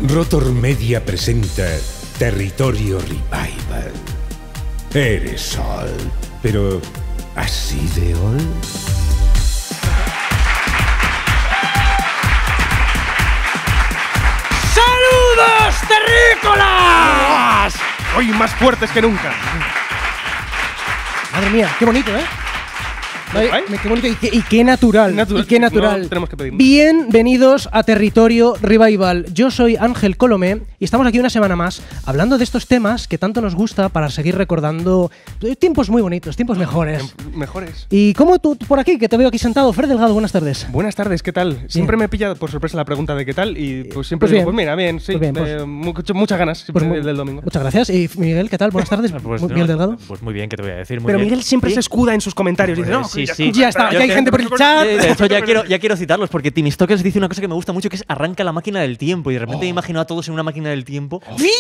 Rotor Media presenta Territorio Revival. Eres Sol, pero ¿así de Ol? ¡Saludos, terrícolas! Hoy más fuertes que nunca. Madre mía, qué bonito, ¿eh? Qué bonito y qué natural. Y qué natural. No tenemos que pedir. Bienvenidos a Territorio Revival. Yo soy Ángel Colomé y estamos aquí una semana más hablando de estos temas que tanto nos gusta para seguir recordando tiempos muy bonitos, tiempos mejores. Mejores. ¿Y cómo tú por aquí, que te veo aquí sentado? Fred Delgado, buenas tardes. Buenas tardes, ¿qué tal? Siempre me he pillado por sorpresa la pregunta de qué tal y pues siempre digo, pues mira, bien, sí. Muchas ganas del domingo. Muchas gracias. Y Miguel, ¿qué tal? Buenas tardes. Miguel Delgado. Pues muy bien, ¿qué te voy a decir? Muy Pero bien. Miguel siempre se escuda en sus comentarios. Dice, no, sí. Ya está, ya hay gente por el chat. De hecho, ya quiero citarlos, porque Tim Stokers dice una cosa que me gusta mucho, que es arranca la máquina del tiempo. Y de repente me imagino a todos en una máquina del tiempo.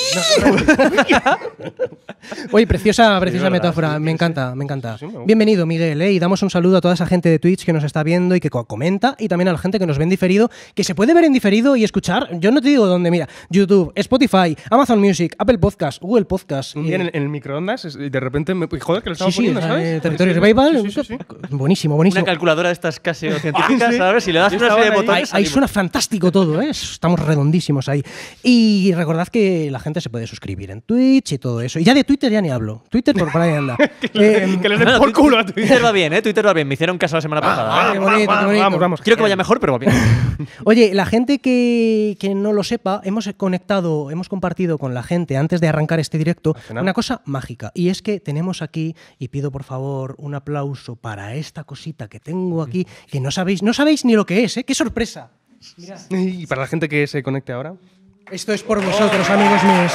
Oye, preciosa metáfora, me encanta. Bienvenido, Miguel, y damos un saludo a toda esa gente de Twitch que nos está viendo y que comenta, y también a la gente que nos ve en diferido, que se puede ver en diferido y escuchar. Yo no te digo dónde, mira, YouTube, Spotify, Amazon Music, Apple Podcast, Google Podcast. Un día en el microondas y de repente joder, que lo estamos poniendo, ¿sabes? Territorio Revival. Sí. Buenísimo. Una calculadora de estas casi científicas, ¿sabes? Si le das una serie de botones. Ahí suena fantástico todo, ¿eh? Estamos redondísimos ahí. Y recordad que la gente se puede suscribir en Twitch y todo eso. Y ya de Twitter ya ni hablo. Twitter por ahí anda. Que les den por culo a Twitter. Twitter va bien, ¿eh? Twitter va bien. Me hicieron caso la semana pasada. Qué bonito. Vamos. Quiero que vaya mejor, pero va bien. Oye, la gente que no lo sepa, hemos compartido con la gente antes de arrancar este directo una cosa mágica. Y es que tenemos aquí, y pido por favor un aplauso para esta cosita que tengo aquí, que no sabéis ni lo que es, ¿eh? ¡Qué sorpresa! Mirad. Y para la gente que se conecte ahora. Esto es por vosotros, amigos míos.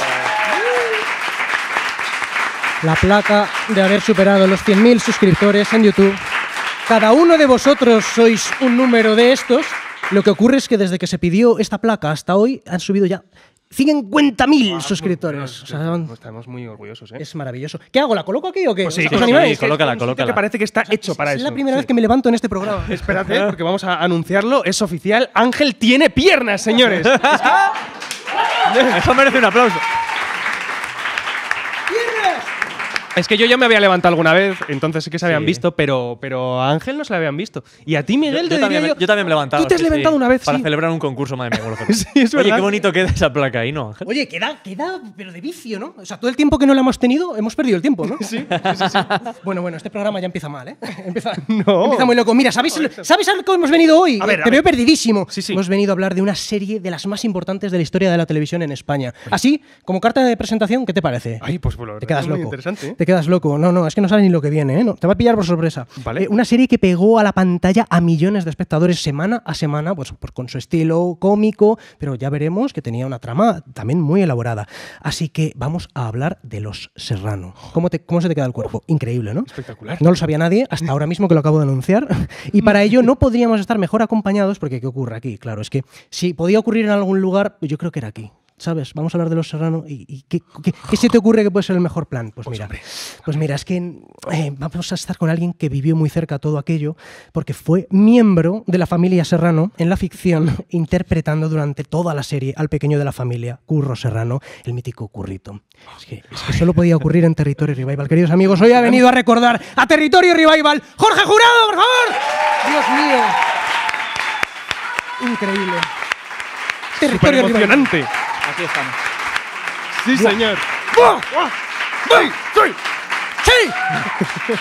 La placa de haber superado los 100.000 suscriptores en YouTube. Cada uno de vosotros sois un número de estos. Lo que ocurre es que desde que se pidió esta placa hasta hoy han subido ya 50.000 suscriptores. O sea, estamos muy orgullosos, ¿eh? Es maravilloso. ¿Qué hago? ¿La coloco aquí o qué? Pues sí, ¿Os animáis? colócala. Que parece que está hecho para eso. Es la primera vez que me levanto en este programa. Espérate, porque vamos a anunciarlo. Es oficial. Ángel tiene piernas, señores. Eso merece un aplauso. Es que yo ya me había levantado alguna vez, entonces sí que se habían visto, pero a Ángel no se le habían visto. Y a ti, Miguel, yo también me he levantado. Tú te has levantado una vez, para sí. celebrar un concurso, madre mía. Sí, es verdad. Oye, qué bonito queda esa placa ahí, ¿no, Ángel? Oye, queda, pero de vicio, ¿no? O sea, todo el tiempo que no la hemos tenido, hemos perdido el tiempo, ¿no? Sí. Bueno, este programa ya empieza mal, ¿eh? Empieza No. muy loco. Mira, ¿sabéis a lo que hemos venido hoy? A ver, Te veo perdidísimo. Sí. Hemos venido a hablar de una serie de las más importantes de la historia de la televisión en España. Así, como carta de presentación, ¿qué te parece? Ay, pues te quedas loco. muy interesante, ¿eh? Te quedas loco. No, es que no sabes ni lo que viene, ¿eh? No, te va a pillar por sorpresa. Vale. Una serie que pegó a la pantalla a millones de espectadores semana a semana, pues con su estilo cómico, pero ya veremos que tenía una trama también muy elaborada. Así que vamos a hablar de Los Serrano. ¿Cómo se te queda el cuerpo? Increíble, ¿no? Espectacular. No lo sabía nadie hasta ahora mismo que lo acabo de anunciar. Y para ello no podríamos estar mejor acompañados, porque ¿qué ocurre aquí? Claro, es que si podía ocurrir en algún lugar, yo creo que era aquí. ¿Sabes? Vamos a hablar de Los Serrano y ¿qué se te ocurre que puede ser el mejor plan? Pues mira, es que vamos a estar con alguien que vivió muy cerca todo aquello, porque fue miembro de la familia Serrano en la ficción, interpretando durante toda la serie al pequeño de la familia, Curro Serrano, el mítico Currito. Es que solo podía ocurrir en Territorio Revival. Queridos amigos, hoy ha venido a recordar a Territorio Revival ¡Jorge Jurado, por favor! ¡Dios mío! Increíble. Territorio emocionante. Aquí estamos. Sí, señor. ¡Sí!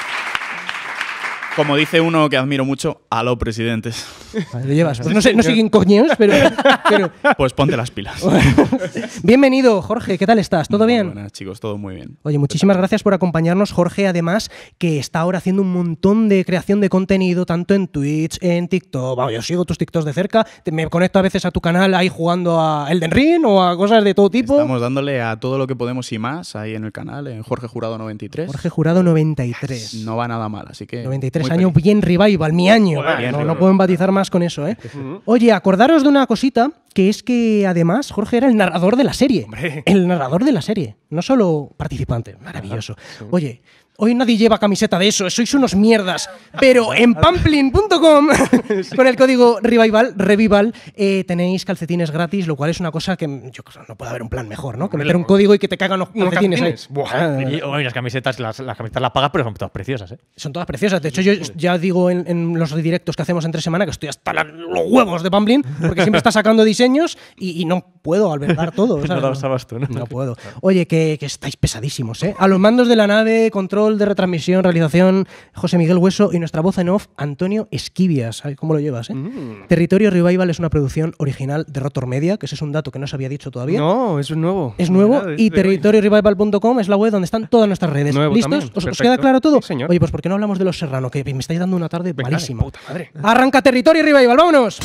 Como dice uno que admiro mucho, aló, presidentes. Vale, lo llevas. Pues no sé quién coño es, pero Pues ponte las pilas. Bienvenido, Jorge. ¿Qué tal estás? ¿Todo bien? Buenas, chicos, todo muy bien. Oye, muchísimas gracias por acompañarnos, Jorge, además, que está ahora haciendo un montón de creación de contenido, tanto en Twitch, en TikTok. Vamos, yo sigo tus TikToks de cerca, me conecto a veces a tu canal ahí jugando a Elden Ring o a cosas de todo tipo. Estamos dándole a todo lo que podemos y más ahí en el canal, en Jorge Jurado 93. Jorge Jurado 93. No va nada mal, así que... 93 años, bien Revival, mi año. No puedo empatizar más con eso, ¿eh? Oye, acordaros de una cosita, que es que además Jorge era el narrador de la serie. Hombre. El narrador de la serie, no solo participante. Maravilloso. Sí. Oye, Hoy nadie lleva camiseta de eso, sois unos mierdas. Pero en pamplin.com, con el código Revival, tenéis calcetines gratis, lo cual es una cosa que yo creo no puede haber un plan mejor, ¿no? Que meter un código y que te caigan los calcetines ahí. Y las camisetas las pagas, pero son todas preciosas, ¿eh? Son todas preciosas. De hecho, yo ya digo en los directos que hacemos entre semana que estoy hasta los huevos de Pamplin, porque siempre está sacando diseños y no puedo albergar todo. No dabas abasto, ¿no? No puedo. Oye, que estáis pesadísimos, ¿eh? A los mandos de la nave, control de retransmisión, realización, José Miguel Hueso, y nuestra voz en off, Antonio Esquivias. ¿Cómo lo llevas, eh? Territorio Revival es una producción original de Rotor Media, que ese es un dato que no se había dicho todavía. No, es nuevo. Es nuevo, y territoriorevival.com es la web donde están todas nuestras redes. Nuevo ¿Listos? también. ¿Os queda claro todo? Sí, señor. Oye, pues ¿por qué no hablamos de Los Serrano? Que me estáis dando una tarde Venga, malísima. puta madre. Arranca Territorio Revival, ¡vámonos!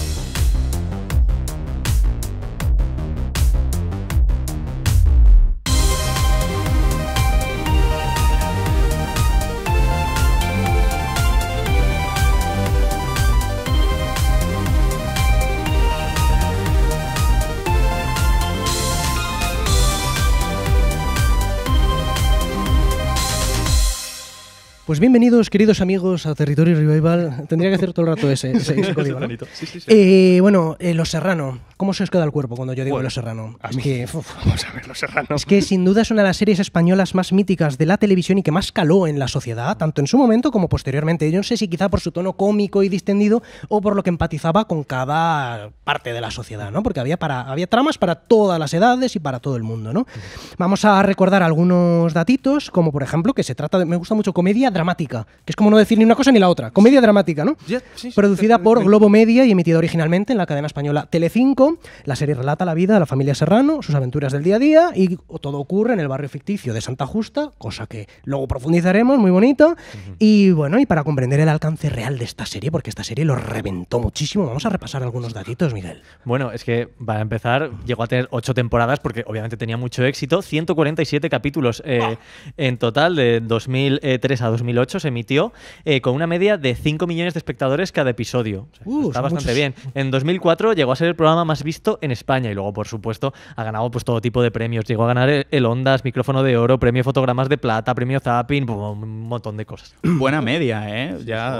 Pues bienvenidos, queridos amigos, a Territorio Revival. Tendría que hacer todo el rato ese código, ¿no? Bueno, Los Serrano. ¿Cómo se os queda el cuerpo cuando yo digo Los Serrano? Vamos a ver Los Serrano. Es que sin duda es una de las series españolas más míticas de la televisión y que más caló en la sociedad, tanto en su momento como posteriormente. Yo no sé si quizá por su tono cómico y distendido o por lo que empatizaba con cada parte de la sociedad, ¿no? Porque había tramas para todas las edades y para todo el mundo, ¿no? Vamos a recordar algunos datitos, como por ejemplo que se trata de, me gusta mucho, comedia dramática, que es como no decir ni una cosa ni la otra. Comedia dramática, ¿no? Producida por Globo Media y emitida originalmente en la cadena española Telecinco. La serie relata la vida de la familia Serrano, sus aventuras del día a día, y todo ocurre en el barrio ficticio de Santa Justa, cosa que luego profundizaremos, muy bonito. Y bueno, y para comprender el alcance real de esta serie, porque esta serie lo reventó muchísimo, vamos a repasar algunos datitos, Miguel. Bueno, es que para empezar llegó a tener 8 temporadas porque obviamente tenía mucho éxito, 147 capítulos en total, de 2003 a 2008 se emitió, con una media de 5 millones de espectadores cada episodio. O sea, está bastante bien. En 2004 llegó a ser el programa más visto en España y luego, por supuesto, ha ganado pues todo tipo de premios. Llegó a ganar el Ondas, Micrófono de Oro, Premio Fotogramas de Plata, Premio Zapping, un montón de cosas. Buena media, ¿eh? Ya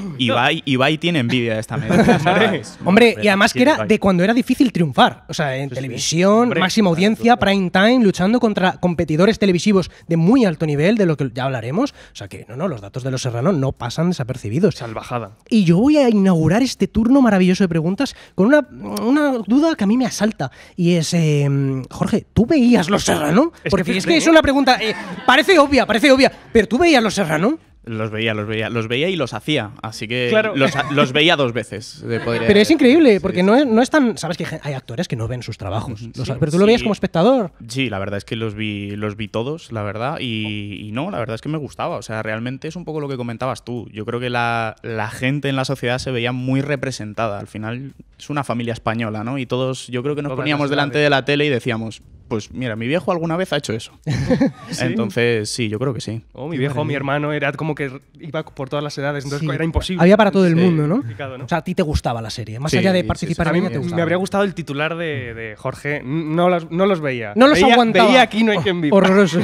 Ibai tiene envidia de esta media. ¿Sabes? Hombre, y además que era de cuando era difícil triunfar. O sea, en televisión, máxima audiencia, prime time, luchando contra competidores televisivos de muy alto nivel, de lo que ya hablaremos. O sea que, los datos de Los Serrano no pasan desapercibidos. Salvajada. Y yo voy a inaugurar este turno maravilloso de preguntas con una duda que a mí me asalta. Y es, Jorge, ¿tú veías Los Serrano? Porque es que es una pregunta, parece obvia, pero ¿tú veías Los Serrano? Los veía y los hacía, así que claro. los veía 2 veces. Pero es increíble, porque no es tan... Sabes que hay actores que no ven sus trabajos, pero tú lo veías como espectador. Sí, la verdad es que los vi todos, la verdad, y no, la verdad es que me gustaba. O sea, realmente es un poco lo que comentabas tú. Yo creo que la gente en la sociedad se veía muy representada. Al final es una familia española, ¿no? Y todos, yo creo que nos poníamos delante de la tele y decíamos, pues mira, mi viejo alguna vez ha hecho eso. ¿Sí? Entonces, sí, yo creo que sí. Mi viejo, mi hermano, era como que iba por todas las edades, entonces era imposible. Había para todo el mundo, ¿no? ¿no? O sea, a ti te gustaba la serie, más allá de participar en ella, te gustaba. Me habría gustado el titular de Jorge, no los veía. No los aguantaba. Veía Aquí no hay quien viva. Horroroso.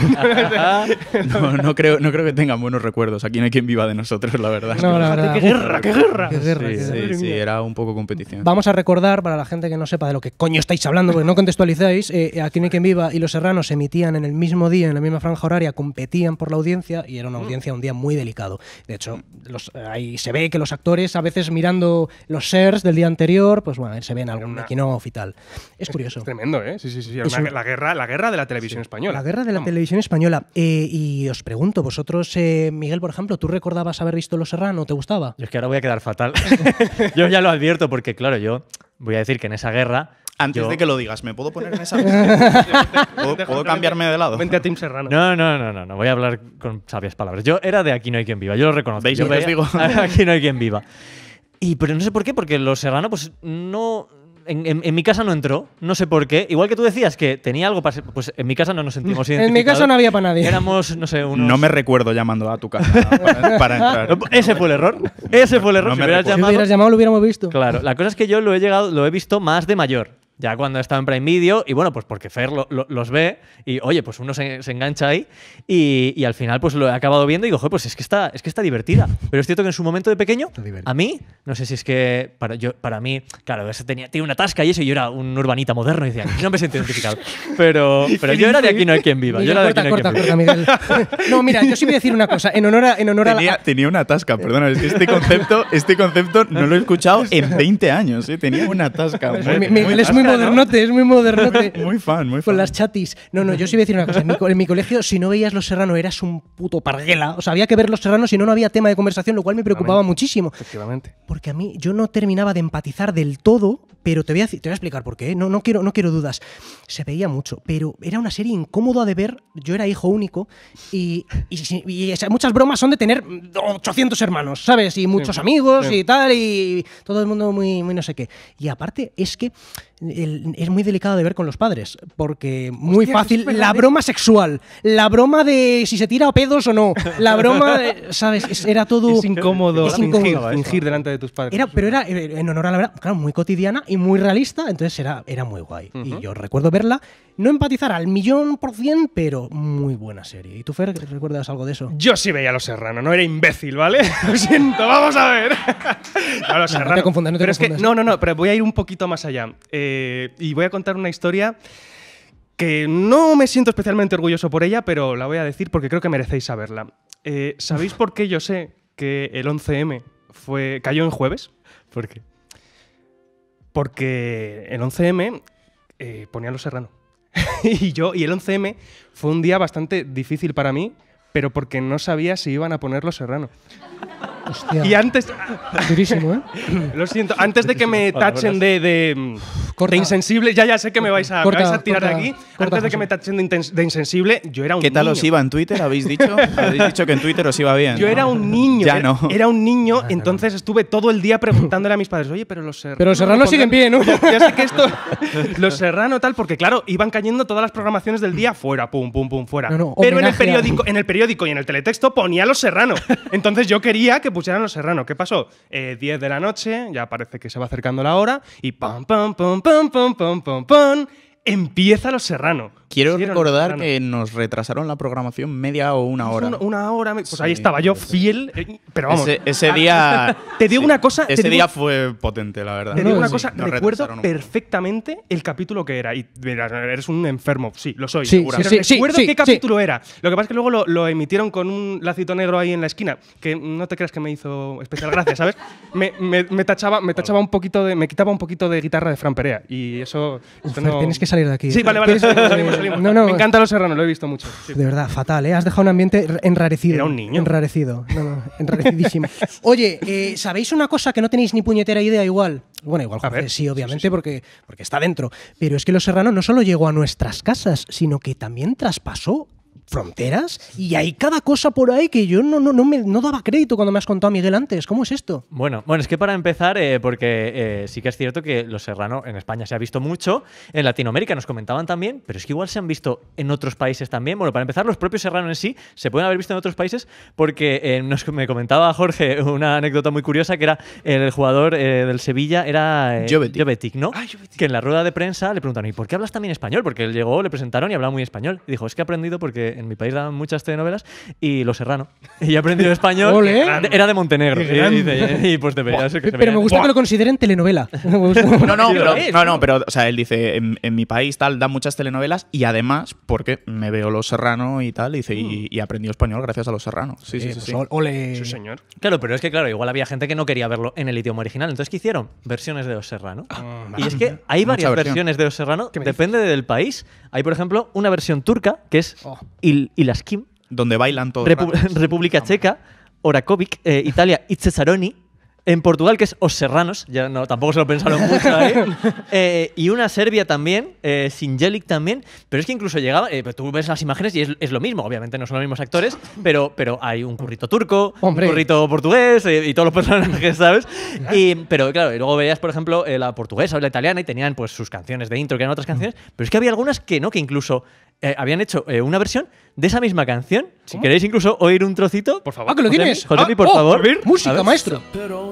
no creo que tengan buenos recuerdos. Aquí no hay quien viva de nosotros, la verdad. No, la verdad. ¡Qué guerra! Sí, era un poco competición. Vamos a recordar, para la gente que no sepa de lo que coño estáis hablando, porque no contextualizáis, Aquí no hay quien viva y Los Serrano se emitían en el mismo día, en la misma franja horaria, competían por la audiencia y era una audiencia un día muy delicado. De hecho, ahí se ve que los actores, a veces mirando los shares del día anterior, pues bueno, se ven algún making-of y tal. Es curioso. Es tremendo, ¿eh? Sí. La guerra de la televisión española. La guerra de la televisión española. Y os pregunto, vosotros, Miguel, por ejemplo, ¿tú recordabas haber visto Los Serrano? ¿Te gustaba? Yo es que ahora voy a quedar fatal. Yo ya lo advierto porque, claro, yo voy a decir que en esa guerra... Antes de que lo digas, ¿me puedo poner en esa? ¿Puedo cambiarme de lado? Vente a Team Serrano. No. Voy a hablar con sabias palabras. Yo era de Aquí no hay quien viva. Yo lo reconozco. ¿Veis lo que os digo? Aquí no hay quien viva. Pero no sé por qué, porque Los Serrano, pues no... En mi casa no entró, no sé por qué. Igual que tú decías que tenía algo para... Pues en mi casa no nos sentimos identificados. En mi casa no había para nadie. Éramos, no sé, unos... No me recuerdo llamando a tu casa para entrar. Ese fue el error. No si hubieras llamado, lo hubiéramos visto. Claro, la cosa es que yo lo he visto más de mayor. ya cuando estaba en Prime Video, y bueno, pues porque Fer los ve y, oye, pues uno se engancha ahí y al final pues lo he acabado viendo y digo, joder, pues es que está divertida. Pero es cierto que en su momento de pequeño, a mí, no sé si es que para mí, claro, tiene una tasca y eso, y yo era un urbanita moderno y decía, no me siento identificado. Pero yo era de Aquí no hay quien viva. Yo era de Aquí no hay quien viva. Miguel. No, mira, yo sí voy a decir una cosa. En honor a tenía una tasca, perdona, es que este concepto no lo he escuchado en 20 años, ¿eh? Tenía una tasca. Miguel es muy modernote, es muy modernote. Muy fan. Con las chatis. No, yo sí voy a decir una cosa. En mi colegio, si no veías Los Serrano, eras un puto parguela. O sea, había que ver Los Serrano, si no había tema de conversación, lo cual me preocupaba muchísimo. Efectivamente. Porque a mí, yo no terminaba de empatizar del todo, pero te voy a explicar por qué. No quiero dudas. Se veía mucho, pero era una serie incómoda de ver. Yo era hijo único y muchas bromas son de tener 800 hermanos, ¿sabes? Y muchos amigos y tal, y todo el mundo muy no sé qué. Y aparte es que es muy delicado de ver con los padres, porque muy fácil, la broma sexual, la broma de si se tira pedos o no, la broma, ¿sabes? Era todo... Es incómodo fingir delante de tus padres. Pero era, en honor a la verdad, claro, muy cotidiana y muy realista, entonces era muy guay. Y yo recuerdo verla, no empatizar al 1.000%, pero muy buena serie. ¿Y tú, Fer, recuerdas algo de eso? Yo sí veía Los Serrano, no era imbécil, ¿vale? Lo siento, vamos a ver. No, Los Serrano. No te confundas, pero es que, pero voy a ir un poquito más allá. Y voy a contar una historia que no me siento especialmente orgulloso por ella, pero la voy a decir porque creo que merecéis saberla. ¿Sabéis por qué yo sé que el 11M cayó en jueves? ¿Por qué? Porque el 11M ponía Los Serrano. y el 11M fue un día bastante difícil para mí, pero porque no sabía si iban a poner Los Serrano. Hostia. Y antes... Durísimo, ¿eh? Lo siento, antes de que me tachen de insensible, ya sé que me vais a tirar de aquí. Antes de que me tachen de insensible, yo era un niño. ¿Qué tal os iba en Twitter? ¿Habéis dicho? Habéis dicho que en Twitter os iba bien. Yo era un niño. Ya no. Era un niño, entonces estuve todo el día preguntándole a mis padres, oye, pero Los Serrano... Pero Los Serrano siguen bien, ¿no? Ya sé que esto... Los Serrano tal, porque claro, iban cayendo todas las programaciones del día fuera, pum, fuera. Pero en el periódico y en el teletexto ponía Los Serrano. Entonces yo quería que pusieran Los Serrano. ¿Qué pasó? 10 de la noche, ya parece que se va acercando la hora, y pam, empieza Los Serrano. Quiero recordar que nos retrasaron la programación media o una hora. Una hora. Pues sí, ahí estaba yo, fiel. Pero vamos. Ese día. Te digo una cosa. Ese día fue potente, la verdad. Te digo una cosa. Recuerdo perfectamente el capítulo que era. Y eres un enfermo. Sí, lo soy, seguro. Recuerdo qué capítulo era. Lo que pasa es que luego lo emitieron con un lacito negro ahí en la esquina. Que no te creas que me hizo especial gracia, ¿sabes? me tachaba un poquito de. Me quitaba un poquito de guitarra de Fran Perea. Y eso. No... Tienes que salir de aquí. Sí, vale. Salimos. No. Me encanta Los Serrano, lo he visto mucho. Sí. De verdad, fatal, ¿eh? Has dejado un ambiente enrarecido. Era un niño. Enrarecido. Enrarecidísimo. Oye, ¿sabéis una cosa que no tenéis ni puñetera idea igual? Bueno, igual Jorge sí, obviamente, sí. Porque está dentro. Pero es que Los Serrano no solo llegó a nuestras casas, sino que también traspasó fronteras y hay cada cosa por ahí que yo no daba crédito cuando me has contado, Miguel, antes. ¿Cómo es esto? Bueno, es que para empezar, porque sí que es cierto que Los Serrano en España se ha visto mucho, en Latinoamérica nos comentaban también, pero es que igual se han visto en otros países también. Bueno, para empezar, los propios Serrano en sí se pueden haber visto en otros países porque me comentaba Jorge una anécdota muy curiosa que era el jugador del Sevilla era Jovetic, ¿no? Jovetic. Que en la rueda de prensa le preguntaron, ¿y por qué hablas también español? Porque él llegó, le presentaron y hablaba muy español. Y dijo, es que he aprendido porque en mi país daban muchas telenovelas y Los Serrano. Y he aprendido español. Era de Montenegro. Y pues debería ser que pero me gusta que lo consideren telenovela. Pero o sea, él dice, en mi país tal dan muchas telenovelas y además, porque me veo Los Serrano y tal, dice, y aprendí español gracias a Los Serrano. Sí. Ole. Sí, señor. Claro, pero es que igual había gente que no quería verlo en el idioma original. Entonces, ¿qué hicieron? Versiones de Los Serrano. Y es que hay varias versiones de Los Serrano, depende del país. Hay, por ejemplo, una versión turca que es Ilaskim, donde bailan todos. República Checa, Orakovic, Italia, Itzesaroni. En Portugal, que es Os Serranos, ya no, tampoco se lo pensaron mucho ahí. Y una Serbia también, Sinjelic también. Pero es que incluso llegaba, tú ves las imágenes y es lo mismo. Obviamente no son los mismos actores, pero hay un currito turco, un currito portugués y todos los personajes, ¿sabes? Pero claro, y luego veías, por ejemplo, la portuguesa o la italiana y tenían pues sus canciones de intro, que eran otras canciones. Pero es que había algunas que no, que incluso habían hecho una versión de esa misma canción. Si queréis incluso oír un trocito. Por favor. ¡Ah, que lo tienes! Josepi, por favor. Música, maestro.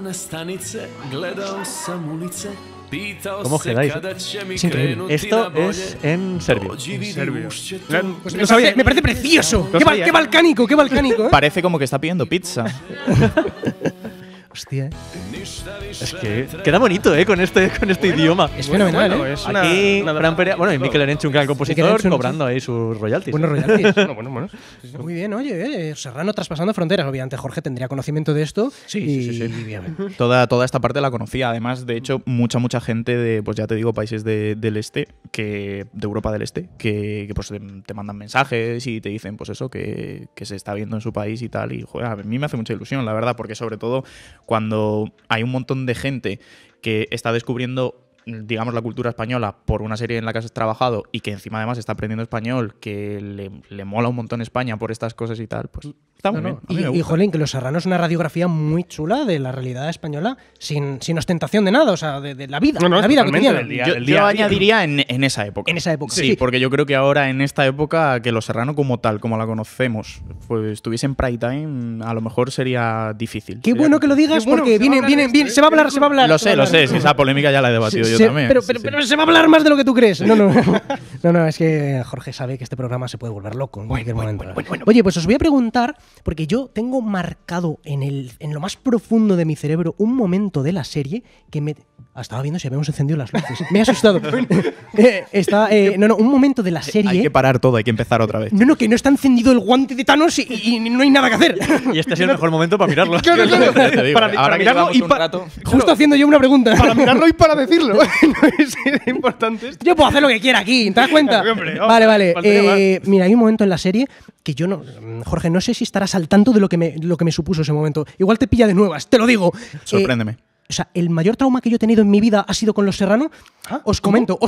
¿Cómo quedáis? Es increíble. Esto es en serbio. Pues me parece precioso. Qué balcánico, qué balcánico. Parece como que está pidiendo pizza. Hostia, Es que queda bonito, con este idioma. Es fenomenal, Es Aquí, una Fran Perea, bueno, y Mikel Erenchun, que era el compositor, Erenchun, cobrando ahí sus royalties. buenos royalties. Bueno. Muy bien, oye, Serrano traspasando fronteras. Obviamente Jorge tendría conocimiento de esto. Sí. Y bien. Toda esta parte la conocía. Además, de hecho, mucha gente de, pues ya te digo, países del este, de Europa del Este, que pues te mandan mensajes y te dicen, pues eso, que se está viendo en su país y tal. Y, joder, a mí me hace mucha ilusión, la verdad, porque sobre todo cuando hay un montón de gente que está descubriendo, digamos, la cultura española por una serie en la que has trabajado y que encima además está aprendiendo español, que le mola un montón España por estas cosas y tal, pues está muy bien. A mí me gusta. Y jolín, que Los Serranos es una radiografía muy chula de la realidad española, sin ostentación de nada, o sea, de la vida, la vida cotidiana. Yo añadiría en esa época. En esa época. Sí, porque yo creo que ahora, en esta época, que Los Serrano como tal, como la conocemos, pues estuviese en prime time, a lo mejor sería difícil. Qué bueno que lo digas, porque viene, se va a hablar. Lo sé, si esa polémica ya la he debatido yo también. Pero se va a hablar más de lo que tú crees. No, es que Jorge sabe que este programa se puede volver loco en cualquier momento. Oye, pues os voy a preguntar, porque yo tengo marcado en lo más profundo de mi cerebro un momento de la serie que me... estaba viendo si habíamos encendido las luces. Me he asustado. Un momento de la serie... Hay que parar todo, hay que empezar otra vez. No, que no está encendido el guante de Thanos y no hay nada que hacer. Y este ha sido el mejor momento para mirarlo. Claro. Ahora que mirarlo llevamos y un rato... Justo haciendo yo una pregunta. Para mirarlo y para decirlo. No es importante esto. Yo puedo hacer lo que quiera aquí, ¿te das cuenta? Hombre, vale. faltaría más. Mira, hay un momento en la serie que yo no... Jorge, no sé si estarás al tanto de lo que me supuso ese momento. Igual te pilla de nuevas, te lo digo. Sorpréndeme. O sea, el mayor trauma que yo he tenido en mi vida ha sido con Los Serrano. Os comento.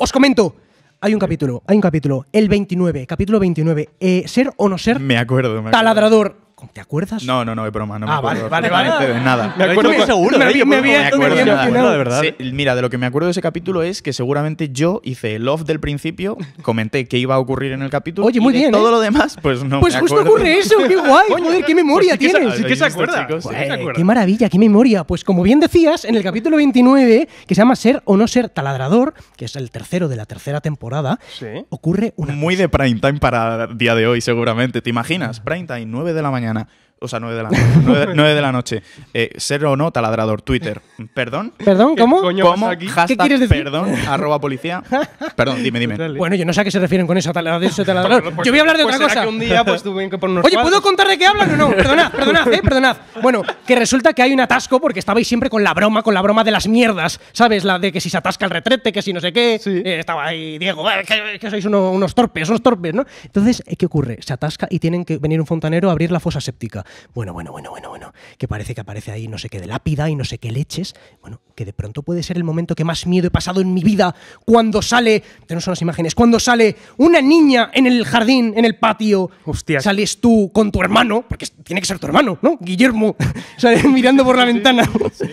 Hay un capítulo. El 29, capítulo 29. Ser o no ser Me acuerdo. taladrador. ¿Te acuerdas? No, es broma. No me acuerdo vale. absolutamente de nada. Me acuerdo seguro. me había emocionado, de verdad. Sí, mira, de lo que me acuerdo de ese capítulo es que seguramente yo hice el off del principio, comenté qué iba a ocurrir en el capítulo. Oye, muy y de bien, todo lo demás, pues no. Pues me justo acuerdo. ocurre eso, qué guay. Joder, qué memoria tienes. Sí que se acuerda. Chicos, sí que se acuerda. Qué maravilla, qué memoria. Pues como bien decías, en el capítulo 29, que se llama Ser o no ser taladrador, que es el tercero de la tercera temporada, Sí. ocurre una Muy de prime time para día de hoy, seguramente. ¿Te imaginas? Prime time, 9 de la mañana. O sea, 9 de la noche. 9 de la noche. Ser o no taladrador. Twitter. ¿Perdón? ¿Perdón? ¿Cómo? ¿Cómo? pasa aquí? Hashtag ¿Qué quieres decir? Perdón, @policía. Perdón, dime. Bueno, yo no sé a qué se refieren con ese taladrador. Pues yo voy a hablar de pues otra será cosa. que un día pues tuve que poner unos Oye, ¿puedo cuadros. contar de qué hablan o no? Perdonad. Bueno, que resulta que hay un atasco porque estabais siempre con la broma de las mierdas, ¿sabes? La de que si se atasca el retrete, que si no sé qué. Sí. Estaba ahí Diego, que sois unos torpes, ¿no? Entonces, ¿qué ocurre? Se atasca y tienen que venir un fontanero a abrir la fosa séptica. Bueno. Que parece que aparece ahí no sé qué de lápida y no sé qué leches. Bueno, que de pronto puede ser el momento que más miedo he pasado en mi vida cuando sale, tenemos unas imágenes, cuando sale una niña en el jardín, en el patio. Hostias. Sales tú con tu hermano, porque tiene que ser tu hermano, ¿no? Guillermo, sale mirando por la ventana.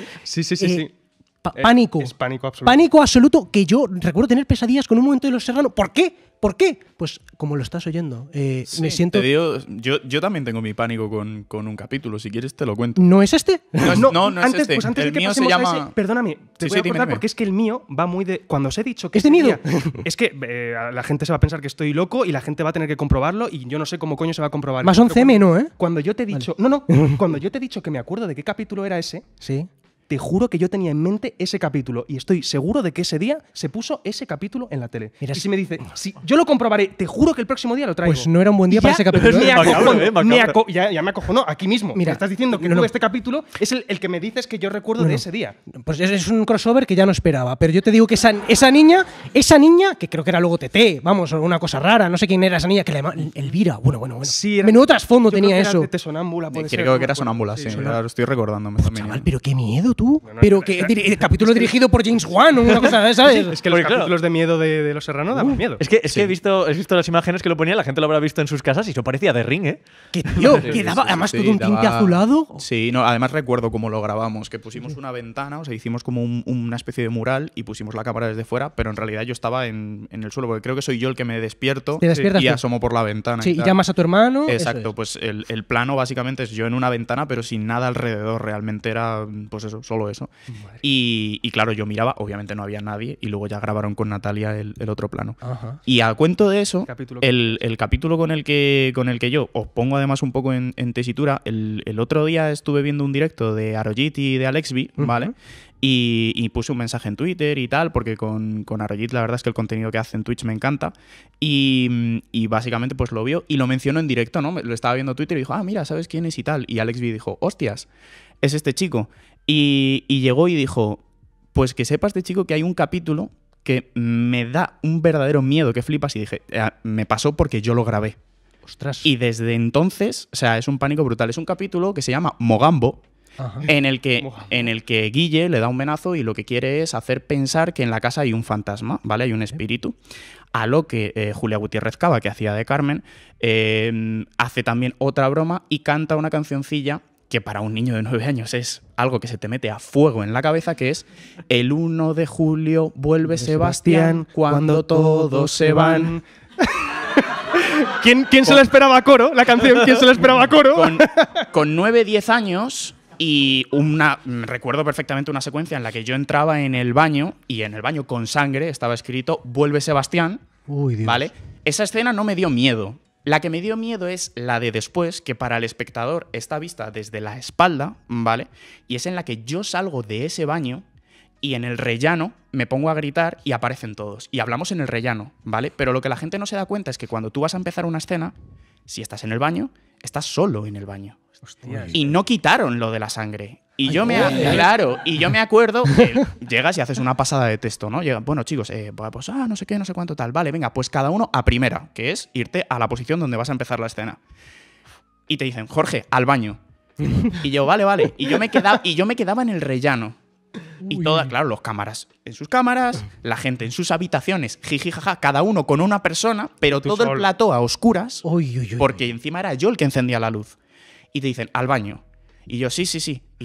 Sí. Pánico. Es pánico absoluto. Pánico absoluto, que yo recuerdo tener pesadillas con un momento de Los Serrano. ¿Por qué? Pues como lo estás oyendo, me siento... Te digo, yo también tengo mi pánico con un capítulo. Si quieres te lo cuento. ¿No es este? No es antes, este. Pues antes El de que mío se pasemos a llama... ese, perdóname, te Sí, voy a dime, cortar dime. porque es que el mío va muy de... Cuando os he dicho que ¿Es de miedo? día- es que la gente se va a pensar que estoy loco y la gente va a tener que comprobarlo y yo no sé cómo coño se va a comprobar. Más Pero 11M, ¿no, eh? Cuando yo te he dicho... Cuando yo te he dicho que me acuerdo de qué capítulo era ese, Sí. te juro que yo tenía en mente ese capítulo y estoy seguro de que ese día se puso ese capítulo en la tele. Mira, y si me dice, si yo lo comprobaré, te juro que el próximo día lo traigo. Pues no era un buen día Y para ya ese capítulo. Me acojono, Macabro, ya me acojonó aquí mismo. Mira, Me estás diciendo que no. este capítulo es el que me dices que yo recuerdo de ese día. Pues es un crossover que ya no esperaba. Pero yo te digo que esa niña, que creo que era luego TT, vamos, alguna cosa rara, no sé quién era esa niña, que le llamaban Elvira. Bueno. Sí, era- menudo trasfondo Yo creo tenía que era eso. de sonámbula, puede ser, Creo no que era me acuerdo. sonámbula, sí. sonámbula. Ahora estoy recordándome también. Chaval, pero qué miedo, tú. tú, pero que capítulo dirigido por James Wan o una cosa, ¿sabes? Es que los capítulos de miedo de Los Serrano daban miedo. Es que he visto las imágenes que lo ponía, la gente lo habrá visto en sus casas y eso parecía de Ring, ¿eh? Que tío, que daba además todo un tinte azulado. Sí, no, además recuerdo cómo lo grabamos, que pusimos una ventana, o sea, hicimos como una especie de mural y pusimos la cámara desde fuera, pero en realidad yo estaba en el suelo, porque creo que soy yo el que me despierto y asomo por la ventana. Sí, y llamas a tu hermano. Exacto, pues el plano básicamente es yo en una ventana, pero sin nada alrededor, realmente era pues eso, solo eso. Y claro, yo miraba, obviamente no había nadie, y luego ya grabaron con Natalia el otro plano. Ajá. Y a cuento de eso, el capítulo con el que yo os pongo además un poco en tesitura, el otro día estuve viendo un directo de Arojit y de Alexby, ¿vale? Y puse un mensaje en Twitter y tal, porque con Arojit la verdad es que el contenido que hace en Twitch me encanta. Y básicamente pues lo vio y lo mencionó en directo, ¿no? Lo estaba viendo en Twitter y dijo, mira, ¿sabes quién es y tal? Y Alexby dijo, hostias, es este chico. Y llegó y dijo, pues que sepa este chico que hay un capítulo que me da un verdadero miedo que flipas. Y dije, me pasó porque yo lo grabé. Ostras. Y desde entonces, o sea, es un pánico brutal. Es un capítulo que se llama Mogambo, en el que Guille le da un venazo y lo que quiere es hacer pensar que en la casa hay un fantasma, ¿vale? Hay un espíritu. A lo que Julia Gutiérrez Cava, que hacía de Carmen, hace también otra broma y canta una cancioncilla que para un niño de 9 años es algo que se te mete a fuego en la cabeza, que es el 1 de julio vuelve Sebastián cuando todos se van. ¿Quién se la esperaba a coro? La canción, ¿quién se la esperaba a coro? Con 9-10 años y recuerdo perfectamente una secuencia en la que yo entraba en el baño y en el baño con sangre estaba escrito vuelve Sebastián. Uy, Dios. ¿Vale? Esa escena no me dio miedo. La que me dio miedo es la de después, que para el espectador está vista desde la espalda, ¿vale? Y es en la que yo salgo de ese baño y en el rellano me pongo a gritar y aparecen todos. Y hablamos en el rellano, ¿vale? Pero lo que la gente no se da cuenta es que cuando tú vas a empezar una escena, si estás en el baño, estás solo en el baño. Hostias. Y no quitaron lo de la sangre. Y yo me acuerdo que llegas y haces una pasada de texto, ¿no? Bueno, chicos, pues no sé qué, no sé cuánto tal. Vale, venga, pues cada uno a primera, que es irte a la posición donde vas a empezar la escena. Y te dicen, Jorge, al baño. Y yo, vale. Y yo me quedaba en el rellano. Y todas, claro, los cámaras en sus cámaras, la gente en sus habitaciones, jiji, jaja, cada uno con una persona, pero todo el plató a oscuras, porque encima era yo el que encendía la luz. Y te dicen, al baño. Y yo, sí.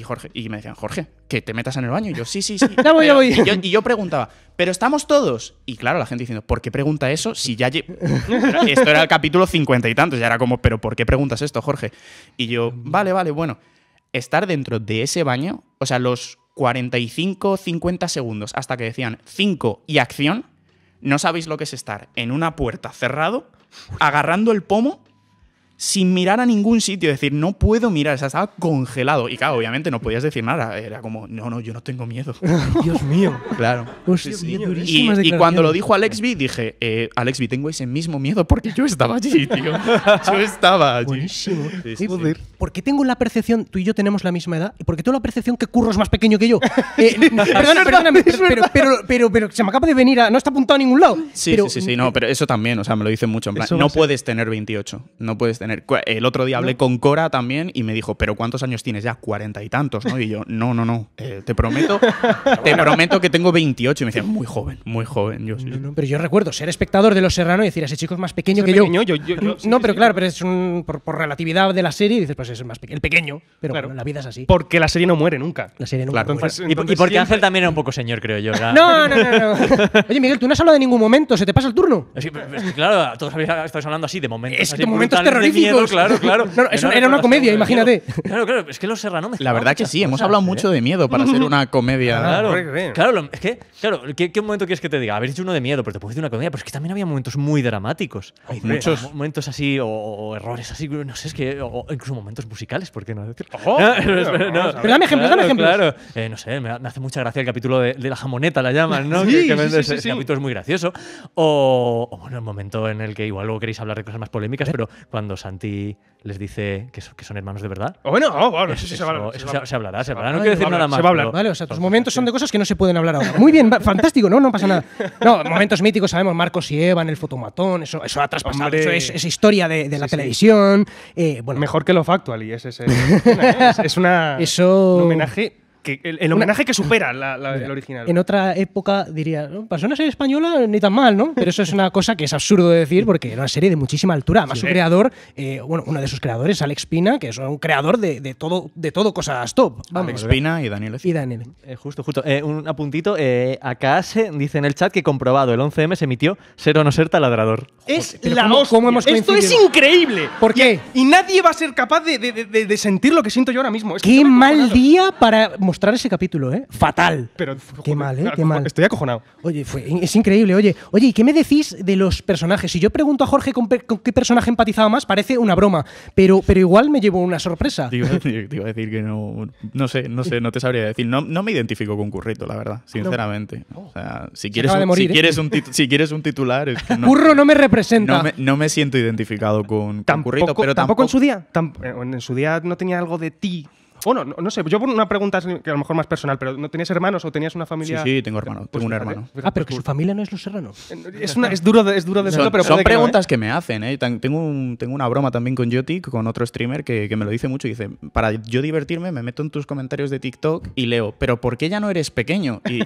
Y me decían, Jorge, que te metas en el baño. Y yo, sí. Ya voy. Y yo preguntaba, ¿pero estamos todos? Y claro, la gente diciendo, ¿por qué pregunta eso? Si ya esto era el capítulo 50 y tantos, ya era como, ¿pero por qué preguntas esto, Jorge? Y yo, vale, bueno. Estar dentro de ese baño, o sea, los 45, 50 segundos hasta que decían 5 y acción, no sabéis lo que es estar en una puerta cerrado, agarrando el pomo, sin mirar a ningún sitio, es decir, no puedo mirar, o sea, estaba congelado. Y claro, obviamente no podías decir nada, era como, no, yo no tengo miedo. Dios mío. Claro. Hostia, y cuando lo dijo Alexby, dije, Alexby, tengo ese mismo miedo porque yo estaba allí, tío. Yo estaba allí. Buenísimo. Sí. ¿Por qué tengo la percepción, tú y yo tenemos la misma edad, y por qué tengo la percepción que Curro es más pequeño que yo? Perdóname, pero se me acaba de venir no está apuntado a ningún lado. Sí, no, pero eso también, o sea, me lo dicen mucho, en plan, no puedes tener 28, no puedes tener. El otro día hablé con Cora también y me dijo, ¿pero cuántos años tienes ya? 40 y tantos, ¿no? Y yo, no, te prometo que tengo 28. Y me decían, muy joven. Yo, sí. No, pero yo recuerdo ser espectador de Los Serrano y decir, ese chico es más pequeño que yo. Pero claro, pero es por relatividad de la serie, dices, pues es más pequeño, el pequeño, pero claro, la vida es así. Porque la serie no muere nunca. La serie nunca muere. Y porque siempre... Ángel también era un poco señor, creo yo. No. Oye, Miguel, tú no has hablado de ningún momento, ¿se te pasa el turno? Es que, claro, todos habéis estado hablando así de momentos. Es que momentos terroríficos. Claro. No, eso era una comedia, imagínate. Claro, es que Los Serrano me la verdad que sí, hemos hablado mucho de miedo para hacer una comedia. Claro, es que, ¿qué momento quieres que te diga? Habéis dicho uno de miedo, pero te puedo decir una comedia, pero es que también había momentos muy dramáticos. Hay muchos momentos así, o errores así, no sé, es que, o incluso momentos musicales, ¿por qué no decirlo? Pero dame ejemplos, Claro, no sé, me hace mucha gracia el capítulo de la jamoneta, la llaman, ¿no? Sí, ese capítulo es muy gracioso. O bueno, el momento en el que igual luego queréis hablar de cosas más polémicas, pero cuando Santi les dice que son hermanos de verdad. Bueno, eso se hablará. No quiero decir nada más. Se va a hablar. Vale, o sea, tus momentos son de cosas que no se pueden hablar ahora. Muy bien, fantástico, no pasa nada. No, momentos míticos, sabemos, Marcos y Eva en el fotomatón, eso ha traspasado, eso es historia de la televisión. Bueno, mejor que lo Factual, y es un homenaje el homenaje que supera el original. En otra época diría, ¿no? Para ser una serie española ni tan mal, ¿no? Pero eso es una cosa que es absurdo de decir porque era una serie de muchísima altura. Además, su creador, uno de sus creadores, Alex Pina, que es un creador de todo cosas top. Vamos. Alex Pina y Daniel Ecín. Y Daniel. Justo. Un apuntito. Acá se dice en el chat que comprobado, el 11M se emitió Ser o no ser taladrador. Es Pero la ¿cómo hemos Esto es coincidido? increíble. ¿Por qué? Y nadie va a ser capaz de sentir lo que siento yo ahora mismo. Es que Qué estoy mal acojonado. día para mostrar ese capítulo, ¿eh? Fatal. Pero, Qué joder, mal, ¿eh? Qué mal. Estoy acojonado. Oye, es increíble. Oye, ¿y qué me decís de los personajes? Si yo pregunto a Jorge con qué personaje empatizaba más, parece una broma. Pero igual me llevo una sorpresa. Te iba a decir que no sé, no te sabría decir. No me identifico con Currito, la verdad, sinceramente. O sea, si quieres un titular, es que no. Curro no me representa. No me siento identificado con Currito, pero tampoco en su día. En su día no tenía algo de ti. Bueno, no sé, yo por una pregunta que a lo mejor más personal, pero ¿no tenías hermanos o tenías una familia? Sí, tengo hermano, tengo un hermano. Pero que su familia no es Los Serranos. Es duro de decirlo, pero son preguntas que me hacen, ¿eh? Tengo una broma también con Yotik, con otro streamer que me lo dice mucho. Dice, para yo divertirme me meto en tus comentarios de TikTok y leo, ¿pero por qué ya no eres pequeño? Y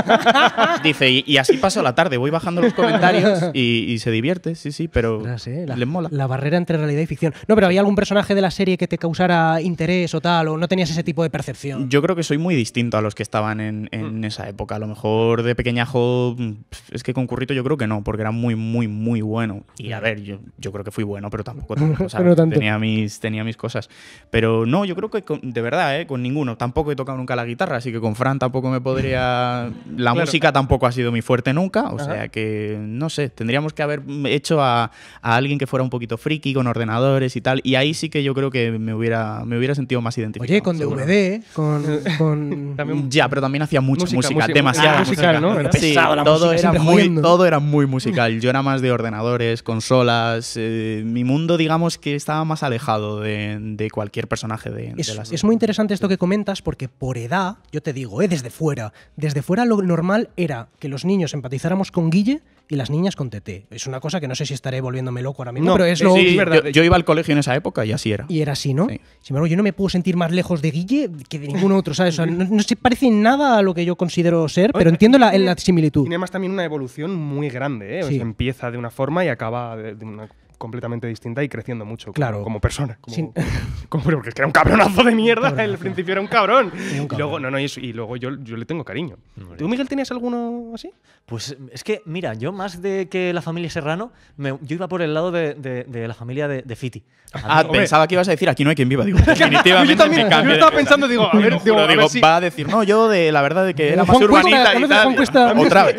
dice, y así paso la tarde, voy bajando los comentarios y se divierte, sí, pero les mola. La barrera entre realidad y ficción. No, pero ¿había algún personaje de la serie que te causara interés o tal? ¿O no tenías ese tipo de percepción? Yo creo que soy muy distinto a los que estaban en esa época. A lo mejor de pequeñajo, es que con Currito yo creo que no, porque era muy, muy, muy bueno. Y a ver, yo creo que fui bueno, pero tampoco tanto, ¿sabes? No tanto. Tenía mis cosas. Pero no, yo creo que de verdad, con ninguno. Tampoco he tocado nunca la guitarra, así que con Fran tampoco me podría... La música tampoco ha sido mi fuerte nunca, o sea que, no sé, tendríamos que haber hecho a alguien que fuera un poquito friki, con ordenadores y tal, y ahí sí que yo creo que me hubiera sentido más identificado. Oye, con DVD, con... Ya, pero también hacía mucha música, demasiada musical, ¿no? Sí, pesado, la todo música, era siempre jodiendo. todo era muy musical. Yo era más de ordenadores, consolas. Mi mundo, digamos, que estaba más alejado de cualquier personaje de la serie. Es muy interesante esto que comentas porque por edad, yo te digo, desde fuera lo normal era que los niños empatizáramos con Guille y las niñas con Tete. Es una cosa que no sé si estaré volviéndome loco ahora mismo, pero es lo sí, verdad. Yo iba al colegio en esa época y así era. Y era así, ¿no? Sí. Sin embargo, yo no me puedo sentir más lejos de Guille que de ningún otro, ¿sabes? O sea, no se parece en nada a lo que yo considero ser, pero entiendo la similitud. Tiene además también una evolución muy grande, ¿eh? Sí. O sea, empieza de una forma y acaba de una completamente distinta y creciendo mucho como persona. Porque es que era un cabronazo de mierda. Al principio era un cabrón. Y luego yo le tengo cariño. ¿Tú, Miguel, tenías alguno así? Pues es que, mira, yo más de que la familia Serrano, yo iba por el lado de la familia de Fiti. Pensaba que ibas a decir aquí no hay quien viva. Digo, definitivamente yo también, me cambio. yo estaba pensando, digo, a ver, si va a decir, no, yo de la verdad de que era más Juan urbanita Cuesta, y tal. Juan Cuesta. Otra vez.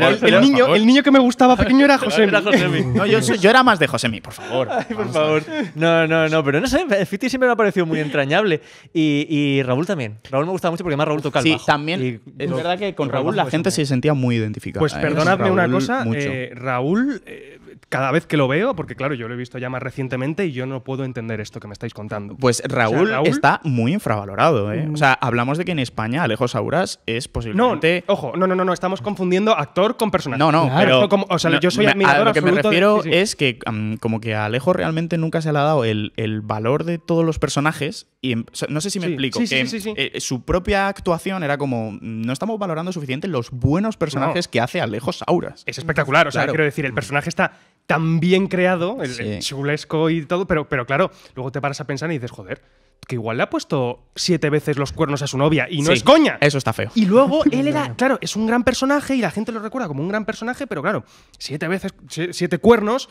el niño que me gustaba pequeño era Josemi. No, yo era más de Josemi, por favor. Ay, por favor. No, pero no sé, Fiti siempre me ha parecido muy entrañable. Y Raúl también. Raúl me gustaba mucho porque además Raúl toca el bajo. Sí, también. Es verdad que con Raúl la gente se sentía muy identificada. Pues perdonadme una cosa, mucho. Raúl, cada vez que lo veo, porque claro, yo lo he visto ya más recientemente y yo no puedo entender esto que me estáis contando. Pues Raúl está muy infravalorado, ¿eh? O sea, hablamos de que en España Alejo Sauras es posiblemente... No, estamos confundiendo actor con personaje. No, Claro. pero... yo soy admirador a lo que me absoluto refiero sí. es que como que a Alejo realmente nunca se le ha dado el valor de todos los personajes y no sé si me explico, su propia actuación era como no estamos valorando suficiente los buenos personajes que hace Alejo Sauras. Es espectacular, o sea, quiero decir, el personaje está tan bien creado, el chulesco y todo, pero claro, luego te paras a pensar y dices, joder, que igual le ha puesto 7 veces los cuernos a su novia y no es coña. Eso está feo. Y luego él era, claro, es un gran personaje y la gente lo recuerda como un gran personaje, pero claro, 7 veces, 7 cuernos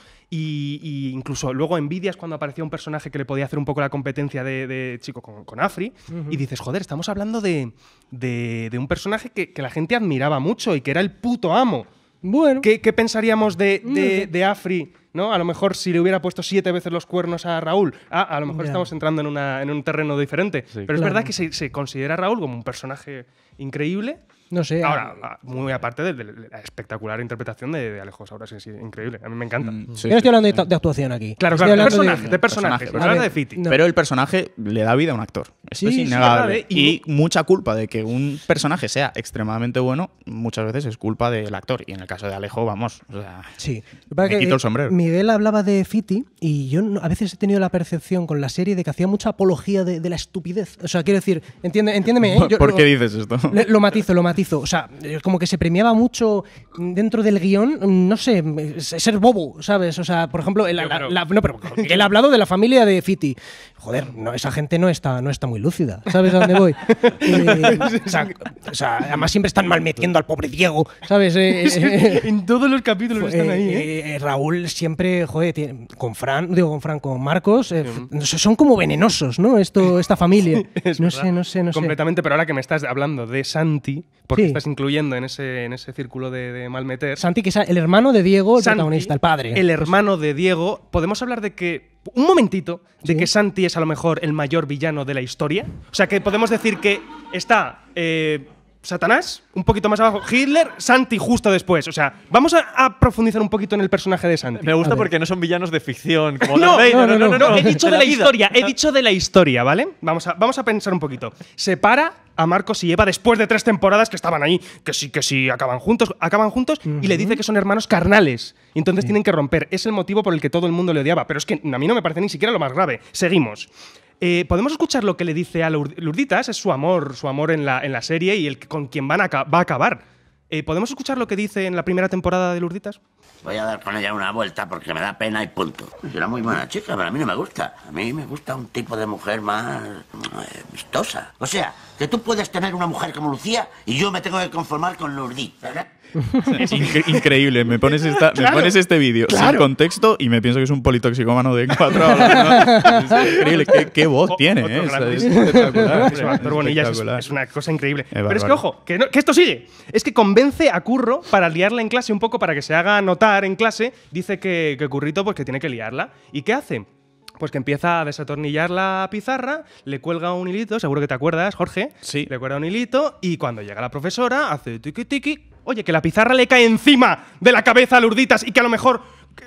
y incluso luego envidias cuando aparecía un personaje que le podía hacer un poco la competencia de chico con Afri y dices, joder, estamos hablando de un personaje que la gente admiraba mucho y que era el puto amo. Bueno. ¿Qué pensaríamos de Afri? ¿No? A lo mejor si le hubiera puesto 7 veces los cuernos a Raúl, a lo mejor estamos entrando en un terreno diferente. Sí, pero es verdad que se considera a Raúl como un personaje increíble. No sé. Ahora, muy aparte de la espectacular interpretación de Alejo Sauras, es increíble. A mí me encanta. Yo no estoy hablando de actuación aquí. Claro, de personaje. De Fiti. No. Pero el personaje le da vida a un actor. Esto es innegable. Y mucha culpa de que un personaje sea extremadamente bueno, muchas veces es culpa del actor. Y en el caso de Alejo, vamos, o sea, sí. me quito el sombrero. Miguel hablaba de Fiti y yo a veces he tenido la percepción con la serie de que hacía mucha apología de la estupidez. O sea, quiero decir, entiéndeme. ¿Por qué dices esto? Lo matizo. O sea, como que se premiaba mucho dentro del guión, no sé, ser bobo, ¿sabes? O sea, por ejemplo, pero Miguel ha hablado de la familia de Fiti. Joder, no, esa gente no está muy lúcida. ¿Sabes a dónde voy? O sea, además siempre están malmetiendo al pobre Diego, ¿sabes? En todos los capítulos están ahí. Raúl siempre, joder, con Marcos, son como venenosos, ¿no? Esta familia. No sé. Completamente, pero ahora que me estás hablando de Santi, porque estás incluyendo en ese círculo de malmeter. Santi, que es el hermano de Diego, el protagonista, el padre. El hermano de Diego. Podemos hablar de que, un momentito, de que Santi es a lo mejor el mayor villano de la historia. O sea, que podemos decir que está Satanás, un poquito más abajo, Hitler, Santi justo después. O sea, vamos a profundizar un poquito en el personaje de Santi. Me gusta porque no son villanos de ficción. Como no, he dicho de la historia. He dicho de la historia, ¿vale? Vamos a pensar un poquito. Separa a Marcos y Eva después de 3 temporadas que estaban ahí, que sí, acaban juntos, y le dice que son hermanos carnales. Y entonces tienen que romper. Es el motivo por el que todo el mundo le odiaba. Pero es que a mí no me parece ni siquiera lo más grave. Seguimos. Podemos escuchar lo que le dice a Lourditas, es su amor en la serie y con quien va a acabar. ¿Podemos escuchar lo que dice en la primera temporada de Lourditas? Voy a dar con ella una vuelta porque me da pena y punto. Será muy buena chica, pero a mí no me gusta. A mí me gusta un tipo de mujer más vistosa. O sea, que tú puedes tener una mujer como Lucía y yo me tengo que conformar con Lourdes, ¿verdad? Es increíble. Me pones este vídeo sin contexto y me pienso que es un politoxicómano de 4 horas. Es increíble. ¿Qué voz tiene? Es espectacular. Es una cosa increíble. Pero es que, ojo, que esto sigue. Es que convence a Curro para liarla en clase un poco, para que se haga notar en clase. Dice que Currito pues que tiene que liarla. ¿Y qué hace? Pues que empieza a desatornillar la pizarra, le cuelga un hilito, seguro que te acuerdas, Jorge. Sí. Le cuelga un hilito y cuando llega la profesora hace tiki-tiki. Oye, que la pizarra le cae encima de la cabeza a Lourditas y que a lo mejor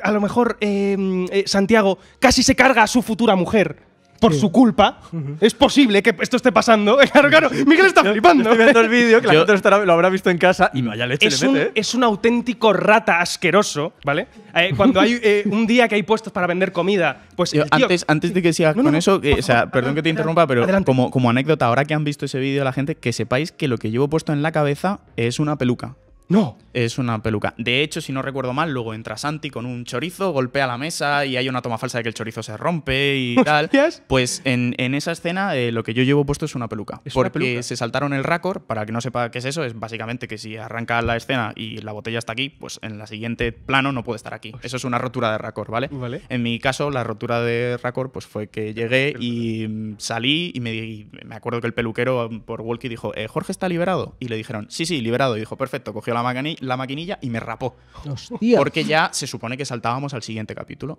Santiago casi se carga a su futura mujer. Por su culpa, es posible que esto esté pasando. Claro, Miguel está flipando. Estoy viendo el vídeo, que la gente lo habrá visto en casa y vaya leche le mete. Es un auténtico rata asqueroso, ¿vale? Cuando hay un día que hay puestos para vender comida, pues tío, antes de que sigas con eso, o sea, perdón que te interrumpa, pero como anécdota, ahora que han visto ese vídeo la gente, que sepáis que lo que llevo puesto en la cabeza es una peluca. No. Es una peluca. De hecho, si no recuerdo mal, luego entra Santi con un chorizo, golpea la mesa y hay una toma falsa de que el chorizo se rompe y tal. Pues en esa escena lo que yo llevo puesto es una peluca. Porque se saltaron el raccord, para que no sepa qué es eso, es básicamente que si arranca la escena y la botella está aquí, pues en la siguiente plano no puede estar aquí. Eso es una rotura de raccord, ¿vale? En mi caso, la rotura de raccord pues fue que llegué y salí y me acuerdo que el peluquero por walkie dijo, ¿Jorge está liberado? Y le dijeron, sí, liberado. Y dijo, perfecto, cogió la maquinilla y me rapó. Hostia. Porque ya se supone que saltábamos al siguiente capítulo.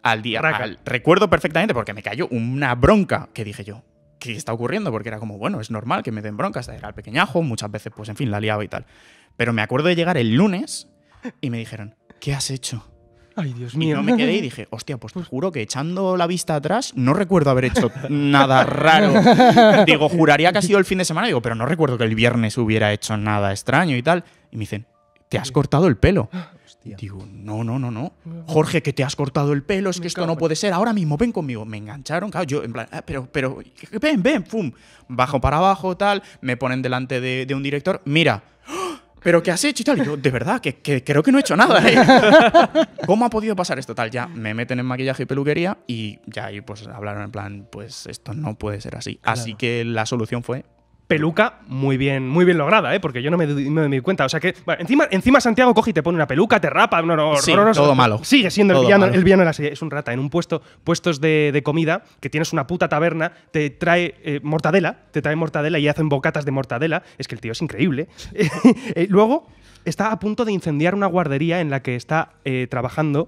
Recuerdo perfectamente porque me cayó una bronca que dije yo, ¿qué está ocurriendo? Porque era como, bueno, es normal que me den broncas. Era el pequeñajo, muchas veces, pues en fin, la liaba y tal. Pero me acuerdo de llegar el lunes y me dijeron, ¿qué has hecho? Ay, Dios mío. Y no me quedé y dije, hostia, pues te juro que echando la vista atrás no recuerdo haber hecho nada raro. Digo, juraría que ha sido el fin de semana. Digo, pero no recuerdo que el viernes hubiera hecho nada extraño y tal. Y me dicen, ¿te has cortado el pelo? Hostia. Digo, no. Jorge, que te has cortado el pelo, es que esto no puede ser. Ahora mismo, ven conmigo. Me engancharon, claro, yo en plan, pero, ven, pum. Bajo para abajo, tal. Me ponen delante de un director. Mira, ¿pero qué has hecho y tal? Y yo, de verdad, que creo que no he hecho nada, ¿eh? ¿Cómo ha podido pasar esto? Tal, ya me meten en maquillaje y peluquería y ya ahí pues hablaron en plan, pues esto no puede ser así. Claro. Así que la solución fue... Peluca muy bien lograda, porque yo no me di cuenta. O sea que, bueno, encima Santiago coge y te pone una peluca, te rapa, todo malo. Sigue siendo el villano de la serie. Es un rata. En un puestos de comida, que tienes una puta taberna, te trae mortadela y hacen bocatas de mortadela. Es que el tío es increíble. Luego está a punto de incendiar una guardería en la que está trabajando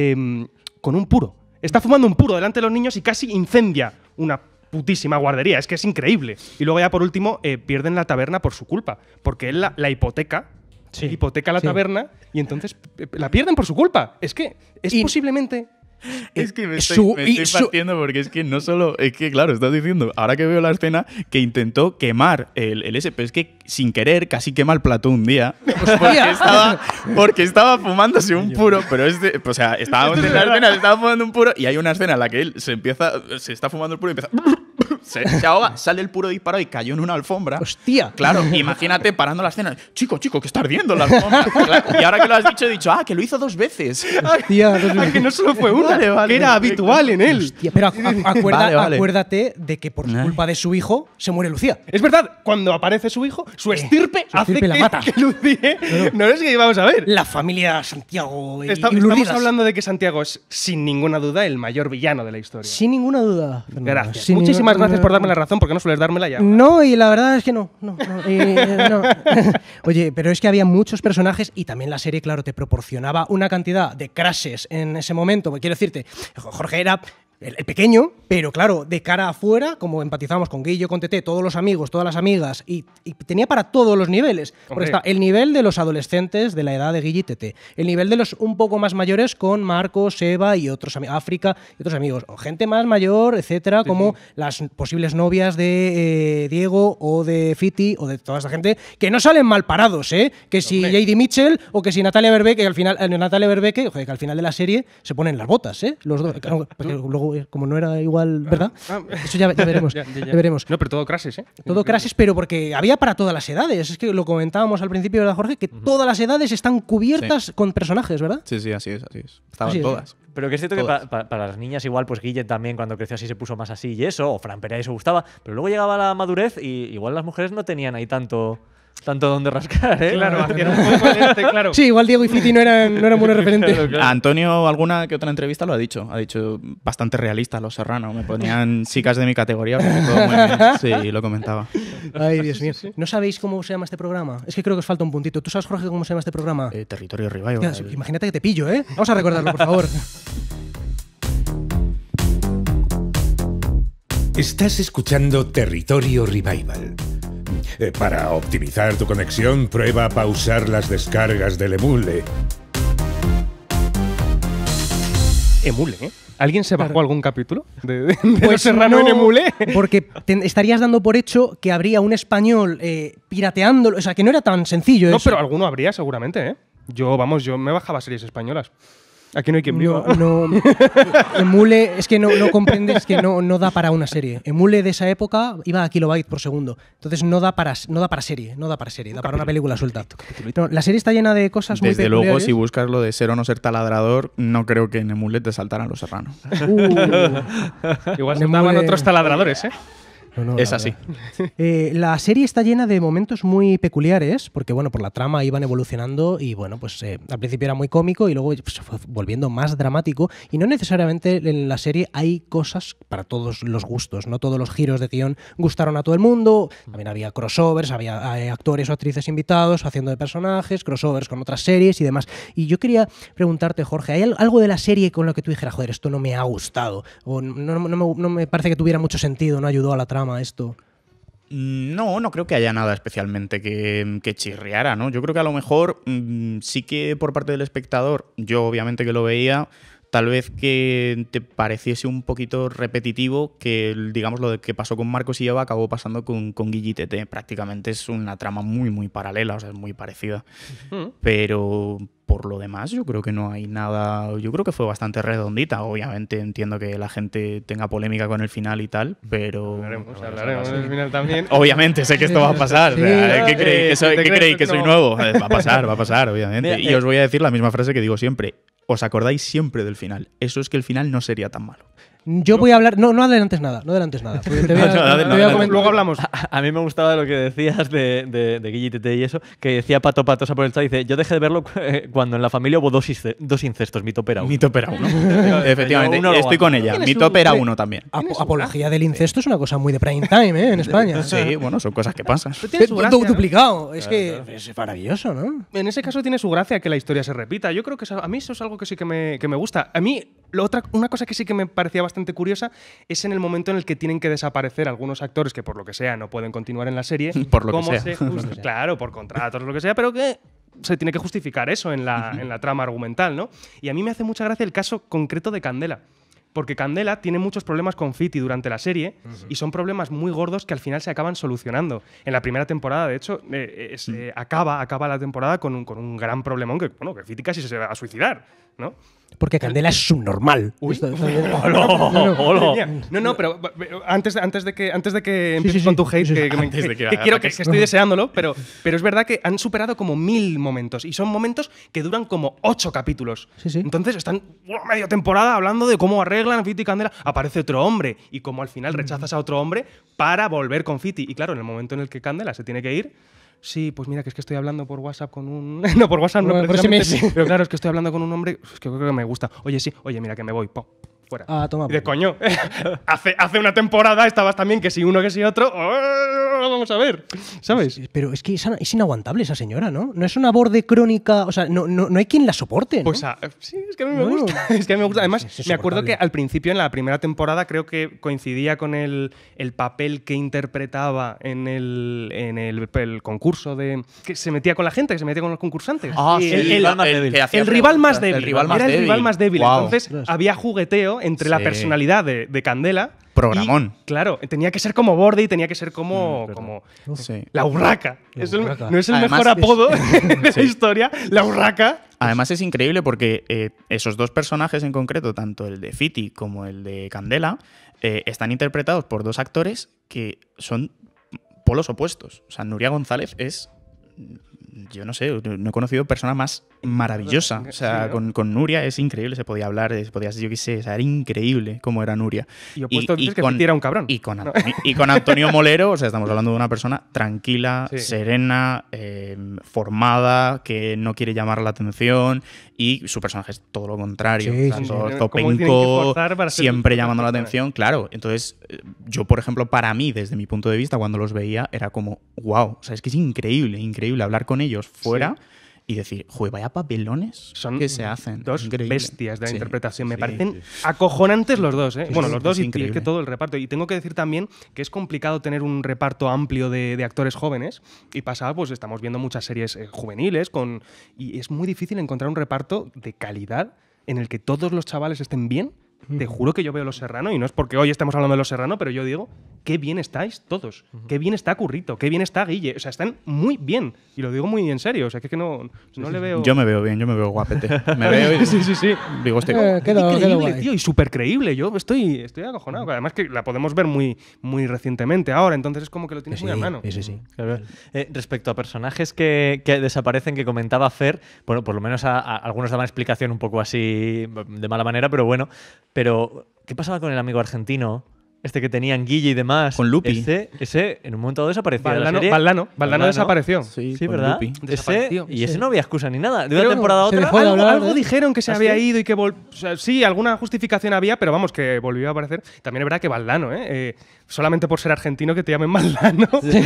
con un puro. Está fumando un puro delante de los niños y casi incendia una putísima guardería, es que es increíble. Y luego ya por último pierden la taberna por su culpa, porque él la hipoteca, hipoteca la taberna y entonces la pierden por su culpa. Es que es posiblemente Es que me estoy partiendo porque es que no solo... Es que, claro, estás diciendo, ahora que veo la escena, que intentó quemar el ese, pero es que sin querer casi quema el plató un día. Porque estaba fumándose un puro, pero o sea, estaba en la escena, se estaba fumando un puro y hay una escena en la que él se está fumando el puro y empieza... Se ahoga, sale el puro disparado y cayó en una alfombra. ¡Hostia! Claro, imagínate parando la escena. Chico, que está ardiendo la alfombra. Claro, y ahora que lo has dicho, he dicho, que lo hizo 2 veces. Hostia, que no solo fue una, que era habitual en él. Hostia, pero acuérdate de que por culpa de su hijo se muere Lucía. Es verdad, cuando aparece su hijo, su estirpe hace la mata. que Lucía... No es que vamos a ver. La familia Santiago Estamos hablando de que Santiago es, sin ninguna duda, el mayor villano de la historia. Sin ninguna duda. Gracias. Muchísimas gracias por darme la razón, porque no sueles dármela ya. No, y la verdad es que no. No. Oye, pero es que había muchos personajes y también la serie, claro, te proporcionaba una cantidad de crashes en ese momento. Quiero decirte, Jorge era el pequeño, pero claro, de cara afuera, como empatizamos con Guillo, con Tete, todos los amigos, todas las amigas, y tenía para todos los niveles. Porque está el nivel de los adolescentes de la edad de Guille y Tete, el nivel de los un poco más mayores con Marcos, Eva y otros amigos, África y otros amigos, o gente más mayor, etcétera, como las posibles novias de Diego o de Fiti o de toda esa gente que no salen mal parados, que si J.D. Mitchell o que si Natalia Berbeque, que al final que al final de la serie se ponen las botas, los dos, porque luego como no era igual, ¿verdad? Eso ya veremos. Ya veremos. No, pero todo crases, Todo crases, pero porque había para todas las edades. Es que lo comentábamos al principio, ¿verdad, Jorge? Que todas las edades están cubiertas con personajes, ¿verdad? Sí, así es. Estaban todas. Pero que es cierto que para las niñas igual, pues Guille también cuando creció así se puso más así y eso, o Fran Perea eso gustaba, pero luego llegaba la madurez y igual las mujeres no tenían ahí tanto donde rascar, ¿eh? Claro, hacían un poco claro. Sí, igual Diego y Fiti no eran buenos referentes. Claro. Antonio, alguna que otra entrevista lo ha dicho. Ha dicho bastante realista Los Serrano. Me ponían chicas de mi categoría, porque todo muy bien. Sí, lo comentaba. Ay, Dios mío. ¿No sabéis cómo se llama este programa? Es que creo que os falta un puntito. ¿Tú sabes, Jorge, cómo se llama este programa? Territorio Revival. Imagínate que te pillo, ¿eh? Vamos a recordarlo, por favor. Estás escuchando Territorio Revival. Para optimizar tu conexión, prueba pausar las descargas del Emule. Emule, ¿eh? ¿Alguien se bajó algún capítulo de Los Serrano en Emule? Porque estarías dando por hecho que habría un español pirateándolo. O sea, que no era tan sencillo. No, eso. pero alguno habría seguramente, ¿eh? Yo me bajaba series españolas. Aquí no hay quien viva. No, Emule, es que no comprendes que no da para una serie. Emule de esa época iba a kilobyte por segundo. Entonces no da para serie, da para una película suelta. No, la serie está llena de cosas muy peculiares. Desde luego, si buscas lo de ser o no ser taladrador, no creo que en Emule te saltaran Los Serrano. Igual se llamaban otros taladradores, ¿eh? No, es así. La serie está llena de momentos muy peculiares, porque bueno, por la trama iban evolucionando y bueno, pues al principio era muy cómico y luego pues, se fue volviendo más dramático y no necesariamente en la serie hay cosas para todos los gustos, no todos los giros de guión gustaron a todo el mundo, también había crossovers, había actores o actrices invitados haciendo de personajes, crossovers con otras series y demás. Y yo quería preguntarte, Jorge, ¿hay algo de la serie con lo que tú dijeras, joder, esto no me ha gustado o no me parece que tuviera mucho sentido, no ayudó a la trama esto? No creo que haya nada especialmente que chirriara, ¿no? Yo creo que a lo mejor sí que por parte del espectador, yo obviamente que lo veía, tal vez que te pareciese un poquito repetitivo que, digamos, lo que pasó con Marcos y Eva acabó pasando con Guille y Tete. Prácticamente es una trama muy, muy paralela, o sea, es muy parecida. Pero por lo demás, yo creo que no hay nada. Yo creo que fue bastante redondita. Obviamente entiendo que la gente tenga polémica con el final y tal, pero. Hablaremos del final también. Obviamente, sé que esto va a pasar. Sí, ¿Qué creéis? ¿Que soy nuevo? Va a pasar, obviamente. Mira, y os voy a decir la misma frase que digo siempre. Os acordáis siempre del final. Eso es que el final no sería tan malo. Yo voy a hablar... No adelantes nada. Luego hablamos. A mí me gustaba lo que decías de Guille y Tete y eso, que decía Pato Patosa por el chat, dice, yo dejé de verlo cuando en la familia hubo dos incestos, mi top era uno. Mi top era uno. Efectivamente, estoy con ella. Mi top era uno también. Apología del incesto es una cosa muy de prime time, en España. Sí, bueno, son cosas que pasan. Duplicado. Es que es maravilloso, ¿no? En ese caso tiene su gracia que la historia se repita. Yo creo que a mí eso es algo que sí que me gusta. A mí, una cosa que sí que me parecía bastante curiosa es en el momento en el que tienen que desaparecer algunos actores que por lo que sea no pueden continuar en la serie. Por lo que sea. Claro, por contratos o lo que sea, pero que se tiene que justificar eso en la trama argumental, ¿no? Y a mí me hace mucha gracia el caso concreto de Candela. Porque Candela tiene muchos problemas con Fiti durante la serie y son problemas muy gordos que al final se acaban solucionando. En la primera temporada, de hecho, acaba la temporada con un gran problemón que Fiti casi se va a suicidar, ¿no? Porque Candela es subnormal. No, pero antes de que empieces con tu hate, que estoy deseándolo, pero es verdad que han superado como 1000 momentos y son momentos que duran como 8 capítulos. Entonces están media temporada hablando de cómo arreglan Fiti y Candela. Aparece otro hombre y como al final rechazas a otro hombre para volver con Fiti. Y claro, en el momento en el que Candela se tiene que ir, sí, pues mira, que es que estoy hablando por WhatsApp con un... No, por WhatsApp no, precisamente. Pero claro, es que estoy hablando con un hombre que creo que me gusta. Oye, sí, oye, mira, que me voy. Fuera. Toma. Y de coño, hace una temporada estabas también que si uno, que si otro. Vamos a ver, ¿sabes? Pero es que es inaguantable esa señora, ¿no? No es una borde crónica, o sea, no hay quien la soporte, ¿no? Pues sí, es que a mí me gusta. Es que a mí me gusta. Además, me acuerdo que al principio, en la primera temporada, creo que coincidía con el papel que interpretaba en el concurso que se metía con la gente, que se metía con los concursantes. El rival más débil. Era el rival más débil. Wow. Entonces, había jugueteo entre la personalidad de Candela. Programón. Y, claro, tenía que ser como borde y tenía que ser como la urraca. No es el además, mejor apodo de la historia, la urraca. Además es increíble porque esos dos personajes en concreto, tanto el de Fiti como el de Candela, están interpretados por dos actores que son polos opuestos. O sea, Nuria González es... Yo no sé, no he conocido persona más maravillosa. O sea, con Nuria es increíble, se podía hablar, yo qué sé, o sea, era increíble cómo era Nuria. Y opuesto dices que Fiti era un cabrón. Y con Antonio Molero, o sea, estamos hablando de una persona tranquila, serena, formada, que no quiere llamar la atención, y su personaje es todo lo contrario. Zopenco, siempre llamando la atención, claro. Entonces, yo, por ejemplo, para mí, desde mi punto de vista, cuando los veía, era como, wow, o sea, es que es increíble hablar con ellos fuera y decir, joder, vaya papelones que se hacen. Dos increíble. Bestias de la interpretación. Me parecen acojonantes los dos, ¿eh? Bueno, los dos y que todo el reparto. Y tengo que decir también que es complicado tener un reparto amplio de actores jóvenes y pasado, pues estamos viendo muchas series juveniles y es muy difícil encontrar un reparto de calidad en el que todos los chavales estén bien. Te juro que yo veo Los Serrano, y no es porque hoy estemos hablando de Los Serrano, pero yo digo, qué bien estáis todos, qué bien está Currito, qué bien está Guille, o sea, están muy bien, y lo digo muy en serio, o sea, que no le veo... Yo me veo bien, yo me veo guapete. Me veo y... sí. Digo, increíble, tío, y súper creíble, yo estoy acojonado, además que la podemos ver muy, muy recientemente ahora, entonces es como que lo tienes muy a mano. Sí. Claro. Respecto a personajes que desaparecen, que comentaba Fer, bueno, por lo menos a algunos daban explicación un poco así de mala manera, pero bueno. Pero, ¿qué pasaba con el amigo argentino? Este que tenían Guille y demás. Con Lupi. Ese en un momento dado desapareció. Valdano desapareció. Sí, ¿verdad? Ese no había excusa ni nada. De una pero temporada a otra. Algo dijeron que se había ido y que sí, alguna justificación había, pero vamos, que volvió a aparecer. También es verdad que Valdano, solamente por ser argentino que te llamen Valdano.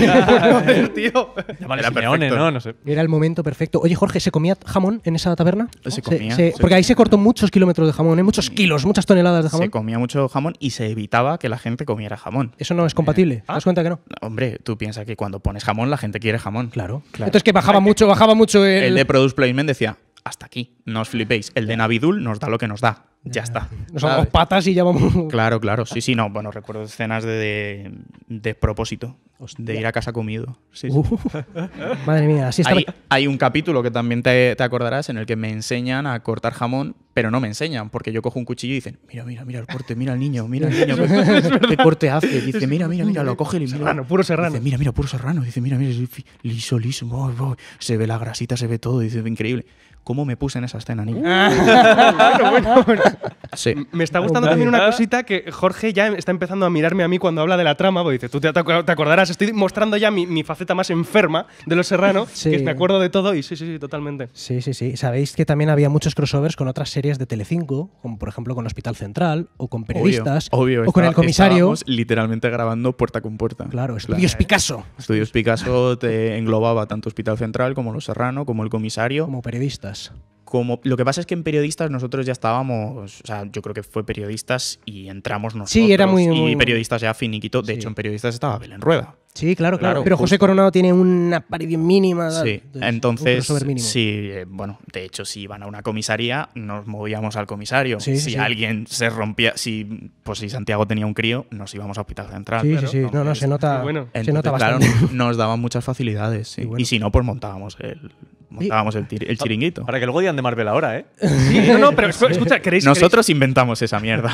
Tío. Era Simeone, ¿no? sé. Era el momento perfecto. Oye, Jorge, ¿se comía jamón en esa taberna? Se comía. Porque ahí se cortó muchos kilómetros de jamón, muchos kilos, muchas toneladas de jamón. Se comía mucho jamón y se evitaba que la gente comiera jamón. Eso no es compatible. ¿Te das cuenta que no? Hombre, tú piensas que cuando pones jamón la gente quiere jamón. Claro. Entonces que bajaba mucho el de Produce Placement decía, hasta aquí, no os flipéis. El de Navidul nos da lo que nos da. Ya está. Nos damos patas y ya vamos... Claro. Sí, no. Bueno, recuerdo escenas de propósito. De ir a casa comido. Sí. Madre mía, así está. Hay un capítulo que también te acordarás en el que me enseñan a cortar jamón, pero no me enseñan, porque yo cojo un cuchillo y dicen, mira el corte, mira el niño, qué corte hace. Dice, mira, lo coge y Serrano, puro Serrano. Dice, mira, puro Serrano. Dice, mira, liso. Se ve la grasita, se ve todo. Dice, increíble. ¿Cómo me puse en esa escena, niño? Bueno. Sí. Me está gustando también una cosita que Jorge ya está empezando a mirarme a mí cuando habla de la trama, porque dice, tú te acordarás, estoy mostrando ya mi faceta más enferma de Los Serrano, que me acuerdo de todo y sí, totalmente. Sí. Sabéis que también había muchos crossovers con otras series de Telecinco, como por ejemplo con Hospital Central, o con Periodistas, obvio, o con El Comisario. Estábamos literalmente grabando puerta con puerta. Claro, Estudios Picasso. Estudios Picasso te englobaba tanto Hospital Central como Los Serrano, como El Comisario. Como Periodistas. como lo que pasa es que en periodistas nosotros ya estábamos, o sea, yo creo que fue periodistas y entramos nosotros. Sí, era muy y periodistas ya finiquito. De hecho, en periodistas estaba Belén Rueda. Sí, claro. Pero José Coronado tiene una aparición mínima. Sí, entonces, sí, bueno, de hecho, si iban a una comisaría, nos movíamos al comisario. Si alguien se rompía, si Santiago tenía un crío, nos íbamos a Hospital Central. Sí. No, se nota, se nota bastante. Claro, nos daban muchas facilidades. Sí. Y si no, pues montábamos el chiringuito. Para que luego digan de Marvel ahora, ¿eh? Sí, pero escucha, Nosotros inventamos esa mierda.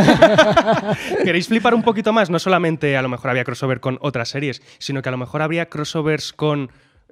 ¿Queréis flipar un poquito más? No solamente a lo mejor había crossover con otras series, sino que a lo mejor habría crossovers con...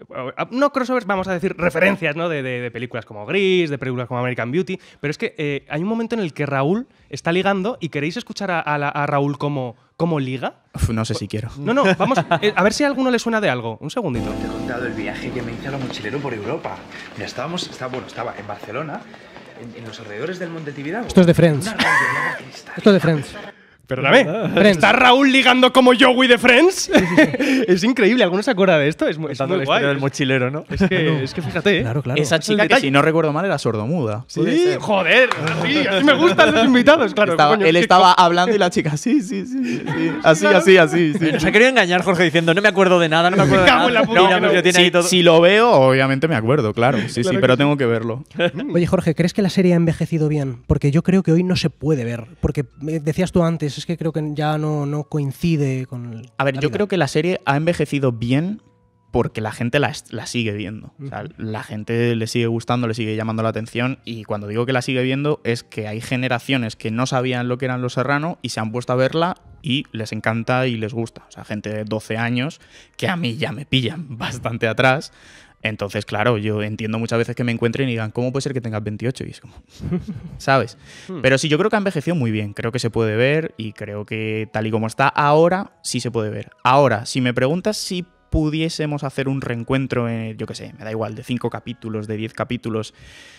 No crossovers, vamos a decir referencias, ¿no? de películas como Gris, de películas como American Beauty, pero es que hay un momento en el que Raúl está ligando y queréis escuchar a Raúl cómo liga. No sé si quiero. No, vamos a ver si a alguno le suena de algo. Un segundito. Te he contado el viaje que me hice a lo mochilero por Europa. Mira, estaba en Barcelona, en los alrededores del Monte Tibidabo. Esto es de Friends. Esto es de Friends. Perdóname, ¿está Raúl ligando como Joey de Friends? Sí. Es increíble, ¿alguno se acuerda de esto? Es muy guay. Del mochilero, ¿no? Es que fíjate, ¿eh? Claro. Esa chica que, si no recuerdo mal, era sordomuda. Sí, joder, sí, así me gustan los invitados, claro. Él estaba hablando y la chica, sí. Así. Nos ha querido engañar Jorge diciendo, no me acuerdo de nada, no me acuerdo de nada. Si lo veo, obviamente me acuerdo, claro. Sí, pero tengo que verlo. Oye, Jorge, ¿crees que la serie ha envejecido bien? Porque yo creo que hoy no se puede ver. Porque decías tú antes, es que creo que ya no coincide con... A ver, yo creo que la serie ha envejecido bien porque la gente la sigue viendo. O sea, la gente le sigue gustando, le sigue llamando la atención, y cuando digo que la sigue viendo es que hay generaciones que no sabían lo que eran Los Serrano y se han puesto a verla y les encanta y les gusta. O sea, gente de 12 años que a mí ya me pillan bastante atrás. Entonces, claro, yo entiendo muchas veces que me encuentren y digan, ¿cómo puede ser que tengas 28? Y es como, ¿sabes? Pero sí, yo creo que ha envejecido muy bien. Creo que se puede ver y creo que tal y como está ahora, sí se puede ver. Ahora, si me preguntas si pudiésemos hacer un reencuentro, yo qué sé, me da igual, de 5 capítulos, de 10 capítulos,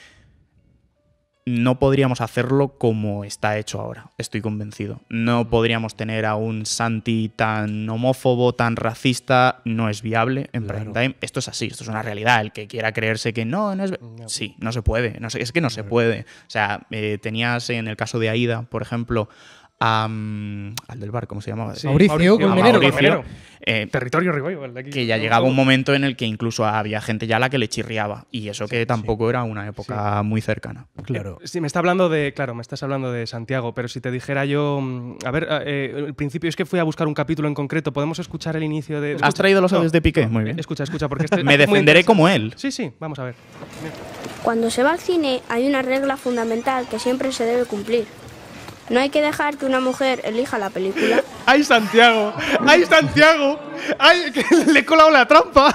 no podríamos hacerlo como está hecho ahora, estoy convencido. No podríamos tener a un Santi tan homófobo, tan racista, no es viable en prime time. Esto es así, esto es una realidad. El que quiera creerse que no es... Sí, no se puede, es que no se puede. O sea, tenías en el caso de Aida, por ejemplo, al del bar, ¿cómo se llamaba? Sí, Mauricio Colmenero. Territorio Revival. Que ya llegaba un momento en el que incluso había gente ya a la que le chirriaba. Y eso que tampoco era una época muy cercana. Claro. Sí, me estás hablando de Santiago, pero si te dijera yo... A ver, el principio es que fui a buscar un capítulo en concreto. ¿Podemos escuchar el inicio de...? ¿Has traído los audios de Piqué? Muy bien. Escucha, porque me defenderé como él. Sí, vamos a ver. Cuando se va al cine hay una regla fundamental que siempre se debe cumplir. No hay que dejar que una mujer elija la película. ¡Ay, Santiago! ¡Ay, que le he colado la trampa!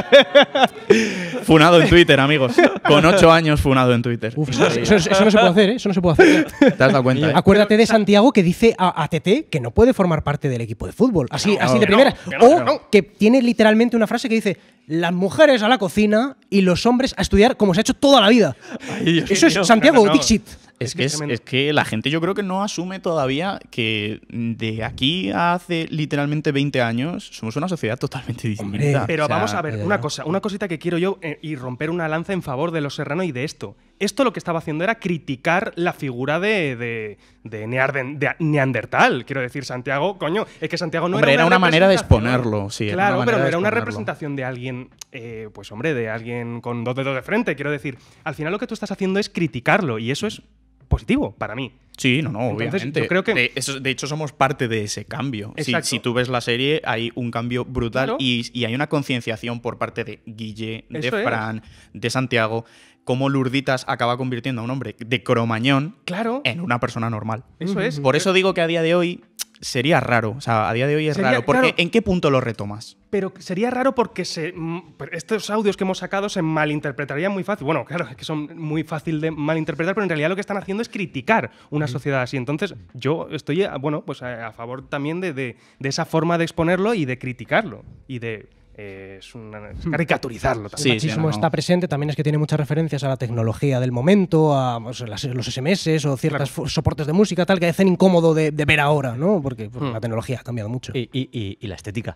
Funado en Twitter, amigos. Con 8 años funado en Twitter. Uf, eso no se puede hacer, ¿eh? Eso no se puede hacer. ¿Te has dado cuenta? Acuérdate de Santiago, que dice a Tete que no puede formar parte del equipo de fútbol. Así de primera. Que tiene literalmente una frase que dice: las mujeres a la cocina y los hombres a estudiar, como se ha hecho toda la vida. Ay, eso es Santiago Dixit. Es que la gente, yo creo que no asume todavía que de aquí a hace literalmente 20 años somos una sociedad totalmente distinta. Pero vamos a ver, una cosita que quiero yo y romper una lanza en favor de Los Serrano y de esto. Esto lo que estaba haciendo era criticar la figura de Neandertal. Quiero decir, Santiago, coño, es que Santiago no era una manera de exponerlo, sí. Claro, pero no era una representación de alguien, de alguien con 2 dedos de frente. Quiero decir, al final lo que tú estás haciendo es criticarlo y eso es positivo para mí. Sí, entonces, obviamente. Yo creo que de hecho, somos parte de ese cambio. Si tú ves la serie, hay un cambio brutal, claro. y hay una concienciación por parte de Guille, de Fran, de Santiago, cómo Lurditas acaba convirtiendo a un hombre de Cromañón en una persona normal. Eso es. Por eso digo que a día de hoy sería raro. O sea, a día de hoy es raro. Porque claro, ¿en qué punto lo retomas? Pero sería raro porque estos audios que hemos sacado se malinterpretarían muy fácil. Bueno, claro, es que son muy fácil de malinterpretar, pero en realidad lo que están haciendo es criticar una sociedad así. Entonces, yo estoy a favor también de esa forma de exponerlo y de criticarlo. Y de caricaturizarlo también. El machismo está presente, también es que tiene muchas referencias a la tecnología del momento, a los SMS o ciertos soportes de música tal que hacen incómodo de ver ahora, ¿no? Porque la tecnología ha cambiado mucho. Y la estética.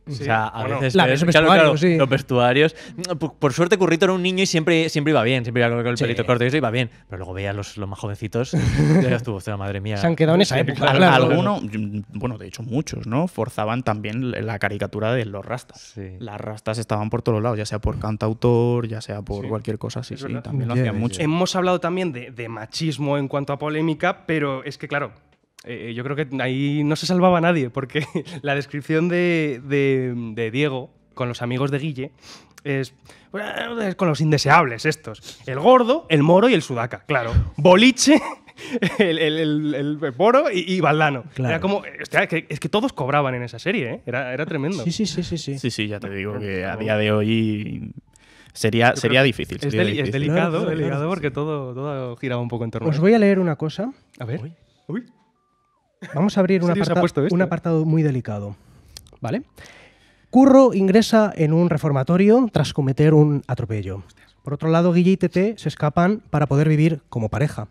O sea, a veces los vestuarios. Por suerte, Currito era un niño y siempre iba bien, siempre iba con el pelito corto y eso iba bien. Pero luego veía los más jovencitos y ya estuvo, madre mía. Se han quedado en esa época. Algunos, bueno, de hecho muchos, ¿no? Forzaban también la caricatura de los rastas. Sí. Las rastas estaban por todos lados, ya sea por cantautor, ya sea por cualquier cosa. Sí, también lo hacían mucho. Hemos hablado también de machismo en cuanto a polémica, pero es que, claro, yo creo que ahí no se salvaba nadie, porque la descripción de Diego con los amigos de Guille es con los indeseables estos. El gordo, el moro y el sudaca, claro. Boliche, el moro y Valdano. Claro. Era como, hostia, es que todos cobraban en esa serie, ¿eh? Era tremendo. Sí. Sí, ya te digo que a día de hoy sería difícil. Es delicado porque todo giraba un poco en torno a Os eso. voy a leer una cosa. A ver. Uy. Vamos a abrir un ¿Serio se ha puesto esto? apartado muy delicado. ¿Vale? Curro ingresa en un reformatorio tras cometer un atropello. Por otro lado, Guille y Tete se escapan para poder vivir como pareja.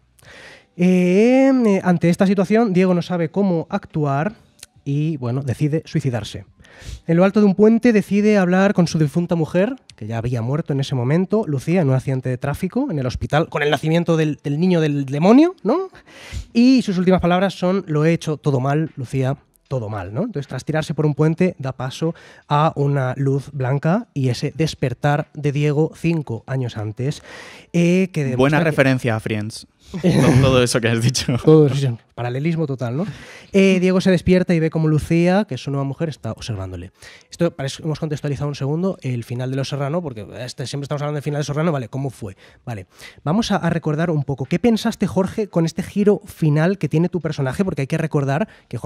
Ante esta situación, Diego no sabe cómo actuar y, bueno, decide suicidarse. En lo alto de un puente decide hablar con su difunta mujer, que ya había muerto en ese momento, Lucía, en un accidente de tráfico en el hospital con el nacimiento del niño del demonio, ¿no? Y sus últimas palabras son: lo he hecho todo mal, Lucía, todo mal, ¿no? Entonces, tras tirarse por un puente, da paso a una luz blanca y ese despertar de Diego 5 años antes. Buena referencia a Friends. Todo eso que has dicho. Todo eso, paralelismo total, ¿no? Diego se despierta y ve como Lucía, que es su nueva mujer, está observándole. Esto hemos contextualizado un segundo el final de Los Serrano, porque siempre estamos hablando del final de Los Serrano, ¿vale? ¿Cómo fue? Vale. Vamos a recordar un poco. ¿Qué pensaste, Jorge, con este giro final que tiene tu personaje? Porque hay que recordar que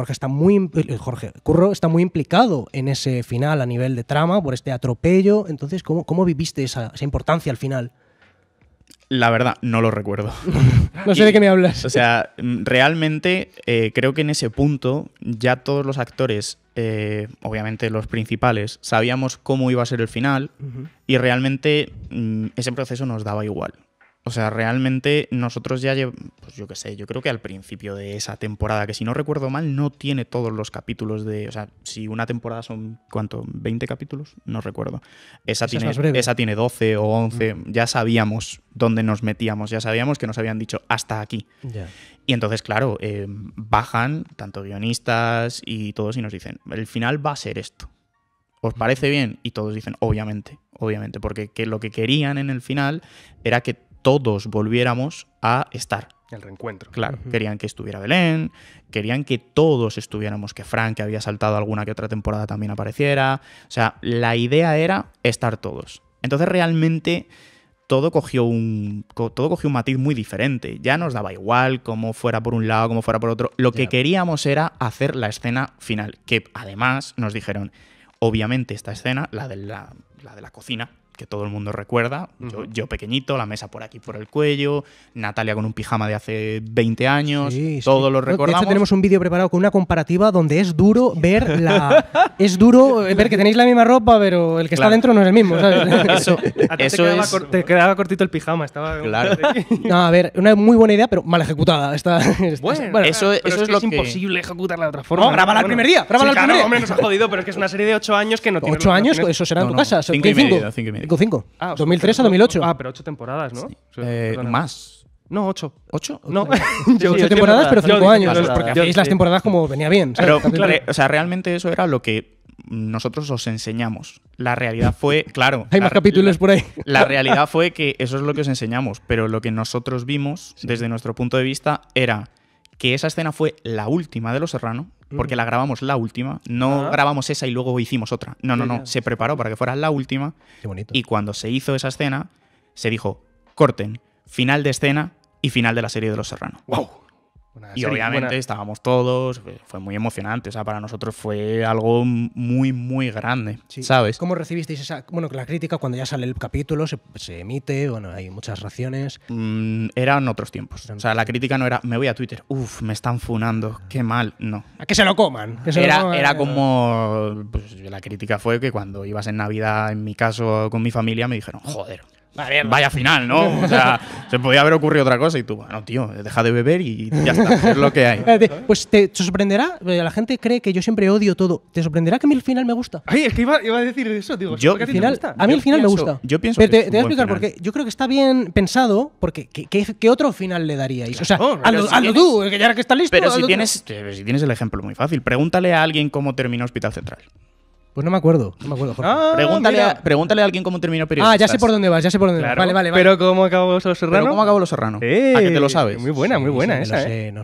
Curro está muy implicado en ese final a nivel de trama, por este atropello. Entonces, ¿cómo viviste esa importancia al final? La verdad, no lo recuerdo. No sé de qué me hablas. O sea, realmente creo que en ese punto ya todos los actores, obviamente los principales, sabíamos cómo iba a ser el final y realmente ese proceso nos daba igual. O sea, realmente nosotros ya, pues yo qué sé, yo creo que al principio de esa temporada, que si no recuerdo mal, no tiene todos los capítulos de... O sea, si una temporada son, ¿cuánto? ¿20 capítulos? No recuerdo. Esa tiene 12 o 11. Ya sabíamos dónde nos metíamos, ya sabíamos que nos habían dicho hasta aquí. Yeah. Y entonces, claro, bajan tanto guionistas y todos y nos dicen, el final va a ser esto. ¿Os parece bien? Y todos dicen, obviamente, porque lo que querían en el final era que todos volviéramos a estar. El reencuentro. Claro, querían que estuviera Belén, querían que todos estuviéramos, que Frank, que había saltado alguna que otra temporada, también apareciera. O sea, la idea era estar todos. Entonces realmente todo cogió un matiz muy diferente. Ya nos daba igual cómo fuera por un lado, cómo fuera por otro. Lo que queríamos era hacer la escena final, que además nos dijeron, obviamente esta escena, la de la cocina, que todo el mundo recuerda, yo pequeñito, la mesa por aquí por el cuello, Natalia con un pijama de hace 20 años, todos lo recordamos. De hecho, tenemos un vídeo preparado con una comparativa donde es duro ver que tenéis la misma ropa, pero el que está dentro no es el mismo, ¿sabes? Te quedaba cortito el pijama, estaba... Claro. No, a ver, una muy buena idea, pero mal ejecutada. Bueno, eso es lo que es imposible ejecutarla de otra forma. No, grábala el primer día, grábala el primer día. Hombre, nos ha jodido, pero es que es una serie de 8 años que no tiene... 8 años, eso será en tu casa. 5 y medio. 5. 2003 a 2008. Ah, pero 8 temporadas, ¿no? Más. No, 8. ¿8? No. 8 temporadas, pero 5 años. Porque hacéis las temporadas como venía bien. Pero, o sea, realmente eso era lo que nosotros os enseñamos. La realidad fue, claro... Hay más capítulos por ahí. La realidad fue que eso es lo que os enseñamos, pero lo que nosotros vimos, desde nuestro punto de vista, era que esa escena fue la última de Los Serrano, porque la grabamos la última, no grabamos esa y luego hicimos otra. No, se preparó para que fuera la última. Qué bonito. Y cuando se hizo esa escena, se dijo, corten, final de escena y final de la serie de Los Serrano. ¡Wow! Y obviamente estábamos todos, fue muy emocionante, o sea, para nosotros fue algo muy, muy grande, ¿sabes? ¿Cómo recibisteis esa, la crítica cuando ya sale el capítulo, se emite, bueno, hay muchas reacciones? Eran otros tiempos, o sea, la crítica no era, me voy a Twitter, me están funando, qué mal, no. ¿A que se lo coman? Era como, pues, la crítica fue que cuando ibas en Navidad, en mi caso, con mi familia, me dijeron, joder, vaya final, ¿no? O sea, se podía haber ocurrido otra cosa y tú, bueno, tío, deja de beber y ya está, es lo que hay. Pues te sorprenderá, la gente cree que yo siempre odio todo. ¿Te sorprenderá que a mí el final me gusta? Ay, es que iba a decir eso, digo. A mí el final me gusta. Yo pienso pero que te voy a explicar por qué. Yo creo que está bien pensado, porque ¿qué otro final le daríais? O sea, hazlo tú, que ya que está listo. Pero si tienes el ejemplo muy fácil, pregúntale a alguien cómo terminó Hospital Central. Pues no me acuerdo, Jorge. Pregúntale a alguien cómo terminó Periodistas. Ya sé por dónde vas, Claro. Vale. Pero ¿cómo acabó Los Serrano? ¿A que te lo sabes? Muy buena esa,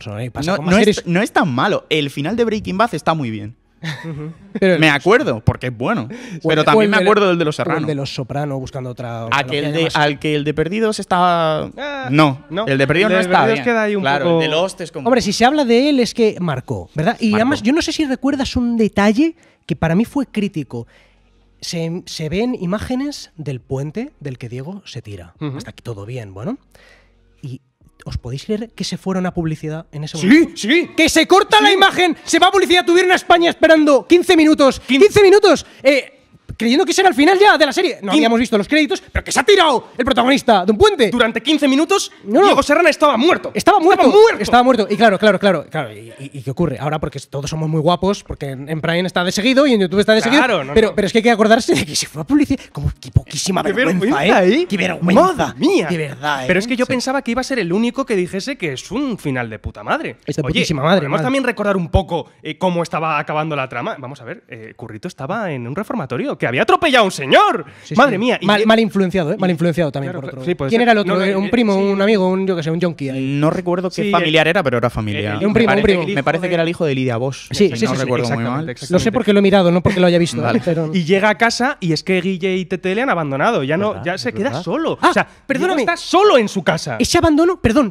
No es tan malo. El final de Breaking Bad está muy bien. Pero me acuerdo, porque es bueno. Pero también me acuerdo del de Los Serrano. El de Los Soprano, buscando otra. Al que el de Perdidos está. No, el de Perdidos no está bien. Queda ahí un claro, poco... el de Lost es como. Hombre, si se habla de él es que marcó, ¿verdad? Y además, yo no sé si recuerdas un detalle que para mí fue crítico. Se ven imágenes del puente del que Diego se tira. Hasta aquí todo bien, bueno. Y ¿os podéis creer que se fueron a publicidad en ese momento? Sí. ¡Que se corta la imagen! ¡Se va a publicidad! Tuvieron a España esperando 15 minutos. ¡15 minutos! Creyendo que ese era el final ya de la serie. No habíamos visto los créditos, pero que se ha tirado el protagonista de un puente. Durante 15 minutos, Diego Serrano estaba muerto. Estaba muerto. Y claro. ¿Y qué ocurre? Ahora, porque todos somos muy guapos, porque en Prime está de seguido y en YouTube está de seguido. Pero es que hay que acordarse de que se fue a publicidad. Como qué poquísima vergüenza, ¿eh? ¡Qué vergüenza! ¡Madre mía! De verdad, ¿eh? Pero es que yo pensaba que iba a ser el único que dijese que es un final de puta madre. Es de putísima madre. Podemos también recordar un poco cómo estaba acabando la trama. Vamos a ver, Currito estaba en un reformatorio que había atropellado a un señor. Madre mía. Mal influenciado, ¿eh? Mal influenciado también por otro. ¿Quién era el otro? ¿Un primo, un amigo, un junkie? No recuerdo qué familiar era, pero era familiar. Un primo. Me parece que era el hijo de Lidia Bosch. Sí, no recuerdo muy mal. Lo sé porque lo he mirado, no porque lo haya visto. Vale. Pero... Y llega a casa y es que Guille y Tete le han abandonado. Ya se queda solo. O sea, perdóname. Está solo en su casa. Ese abandono, perdón.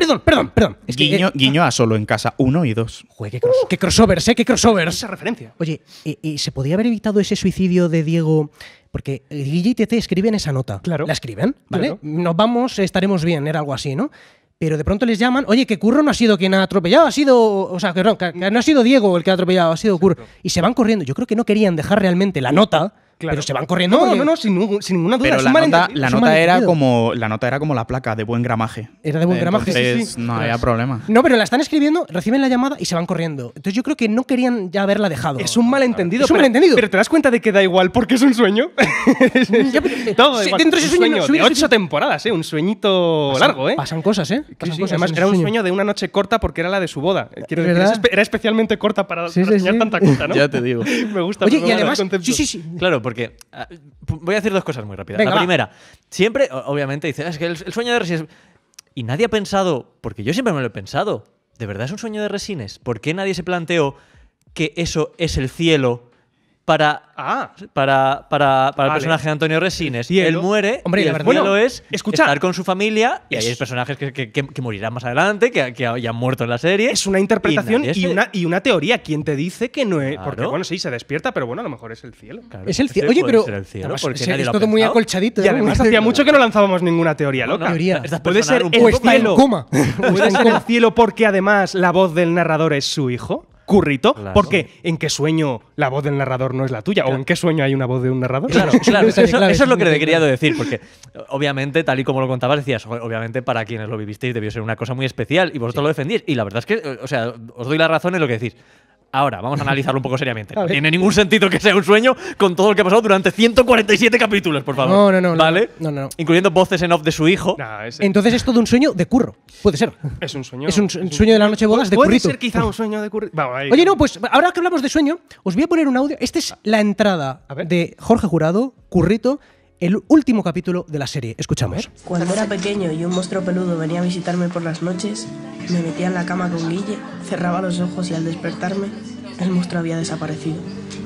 Es Guiño a Solo en Casa 1 y 2. Joder, qué crossovers, qué crossovers. Esa referencia. Oye, ¿se podía haber evitado ese suicidio de Diego? Porque Guille y Tete escriben esa nota. Claro. La escriben, ¿vale? Claro. Nos vamos, estaremos bien, era algo así, ¿no? Pero de pronto les llaman, oye, que Curro no ha sido quien ha atropellado, que no ha sido Diego el que ha atropellado, ha sido Curro. Y se van corriendo. Yo creo que no querían dejar realmente la nota, pero se van corriendo. No, sin ninguna duda. Pero la nota era como la placa de buen gramaje. Era de buen gramaje. Entonces, no había problema. No, pero la están escribiendo, reciben la llamada y se van corriendo. Entonces yo creo que no querían ya haberla dejado. Es un malentendido. Pero te das cuenta de que da igual porque es un sueño. Todo igual. Dentro de ese sueño de 8 temporadas, un sueñito largo, ¿eh? Pasan cosas, ¿eh? Además, era un sueño de una noche corta porque era la de su boda. Quiero decir, era especialmente corta para soñar tanta cosa, ¿no? Ya te digo. Me gusta. Oye, y además, sí. Claro, porque voy a decir dos cosas muy rápidas. Venga, la primera, siempre, obviamente, dices, es que el sueño de Resines. Y nadie ha pensado, porque yo siempre me lo he pensado, ¿de verdad es un sueño de Resines? ¿Por qué nadie se planteó que eso es el cielo para el personaje de Antonio Resines? Él muere, hombre, y el cielo es escucha, estar con su familia, y hay personajes que morirán más adelante, que hayan muerto en la serie. Es una interpretación y una teoría. ¿Quién te dice que no es? Claro. Porque, bueno, sí, se despierta, pero bueno, a lo mejor es el cielo. Claro, es el cielo. Oye, pero el cielo, es todo muy acolchadito. Y además hacía mucho que no lanzábamos ninguna teoría loca. Puede ser el cielo. Puede ser el cielo porque además la voz del narrador es su hijo. Currito, claro. Porque ¿en qué sueño la voz del narrador no es la tuya? ¿O en qué sueño hay una voz de un narrador? Claro, eso es lo que le quería decir, porque obviamente, tal y como lo contabas, decías, obviamente para quienes lo vivisteis debió ser una cosa muy especial y vosotros lo defendís. Y la verdad es que, o sea, os doy la razón en lo que decís. Ahora, vamos a analizarlo un poco seriamente. No tiene ningún sentido que sea un sueño con todo lo que ha pasado durante 147 capítulos, por favor. No. ¿Vale? No. Incluyendo voces en off de su hijo. Entonces es todo un sueño de Curro. Puede ser. Es un sueño. Es un sueño de la noche de bodas de Currito. Puede ser quizá un sueño de Currito. Oye, no, pues ahora que hablamos de sueño, os voy a poner un audio. Esta es la entrada de Jorge Jurado, Currito, el último capítulo de la serie. Escuchamos. Cuando era pequeño y un monstruo peludo venía a visitarme por las noches, me metía en la cama con Guille, cerraba los ojos y al despertarme, el monstruo había desaparecido.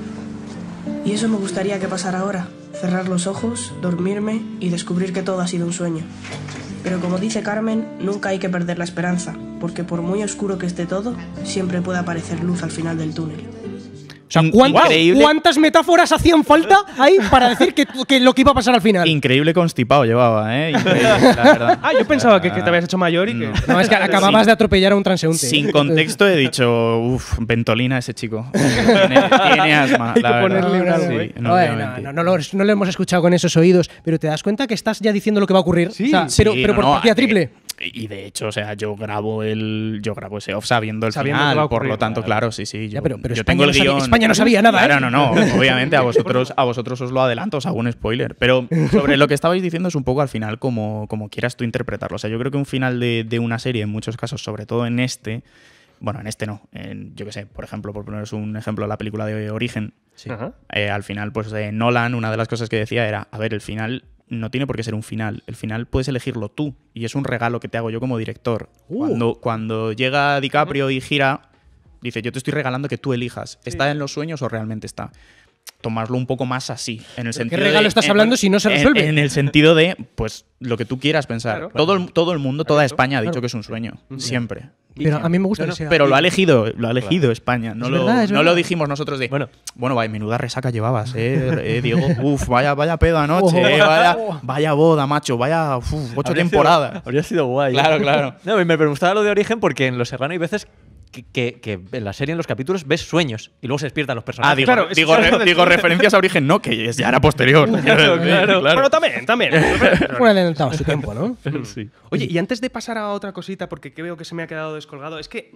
Y eso me gustaría que pasara ahora, cerrar los ojos, dormirme y descubrir que todo ha sido un sueño. Pero como dice Carmen, nunca hay que perder la esperanza, porque por muy oscuro que esté todo, siempre puede aparecer luz al final del túnel. O sea, ¿cuántas metáforas hacían falta ahí para decir que lo que iba a pasar al final? Increíble constipado llevaba, ¿eh? Increíble, la verdad. Yo pensaba que te habías hecho mayor y que... No, es que acababas de atropellar a un transeúnte. Sin contexto he dicho, Ventolina ese chico. Tiene asma, Hay la que verdad. ponerle algo, Sí, no lo hemos escuchado con esos oídos, pero te das cuenta que estás ya diciendo lo que va a ocurrir. Sí, o sea, pero por partida triple. Y de hecho, o sea, yo grabo ese off sabiendo el Sabiendo final, que va a ocurrir, por lo tanto, claro, sí. Ya, pero yo España tengo el no sabía- guión. España no sabía nada, ¿eh? Claro, no, obviamente a vosotros os lo adelanto, os hago un spoiler. Pero sobre lo que estabais diciendo es un poco al final como quieras tú interpretarlo. O sea, yo creo que un final de una serie, en muchos casos, sobre todo en este, bueno, en este no, yo qué sé, por ejemplo, por poneros un ejemplo, la película de Origen, al final, pues Nolan, una de las cosas que decía era, a ver, el final no tiene por qué ser un final. El final puedes elegirlo tú. Y es un regalo que te hago yo como director. Cuando llega DiCaprio y gira, dice, yo te estoy regalando que tú elijas. ¿Está en los sueños o realmente está? Tomarlo un poco más así. En el sentido ¿Qué regalo estás hablando si no se resuelve? En el sentido de, pues, lo que tú quieras pensar. Claro. Todo el mundo, toda España ha dicho que es un sueño. Siempre. Pero a mí me gusta que sea. Pero lo ha elegido España. No, Es verdad, es no verdad. lo dijimos nosotros de. Bueno, vaya, menuda resaca llevabas, Diego. Vaya pedo anoche, vaya boda, macho. Vaya, 8 temporadas. Habría sido guay. Claro. No, y me preguntaba lo de Origen porque en Los Serrano hay veces que en la serie, en los capítulos, ves sueños y luego se despiertan los personajes. Digo referencias a Origen, no, que ya era posterior. Claro. Bueno, también. Un adelantado a su tiempo, ¿no? Sí. Oye, y antes de pasar a otra cosita, porque veo que se me ha quedado descolgado, es que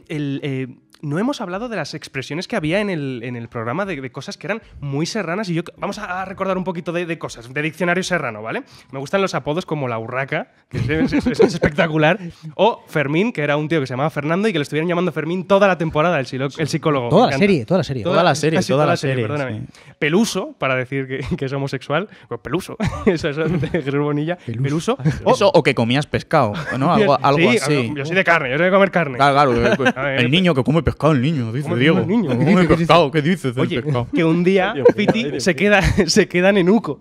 no hemos hablado de las expresiones que había en el programa de cosas que eran muy serranas. Y vamos a recordar un poquito de cosas, de diccionario serrano, ¿vale? Me gustan los apodos como la urraca, que es espectacular, o Fermín, que era un tío que se llamaba Fernando y que le estuvieron llamando Fermín toda la temporada, el psicólogo. Toda la serie. Toda la serie, perdóname. sí. Peluso, para decir que es homosexual. Pues Peluso. Eso es de Jesús Bonilla. Peluso. Eso, o que comías pescado, ¿no? Algo Sí, así. yo soy de carne, yo soy de comer carne. Claro. El niño que come pescado, el niño, dice Diego. El niño. Que come pescado, ¿qué dices del Oye, pescado? que un día Piti se queda nenuco.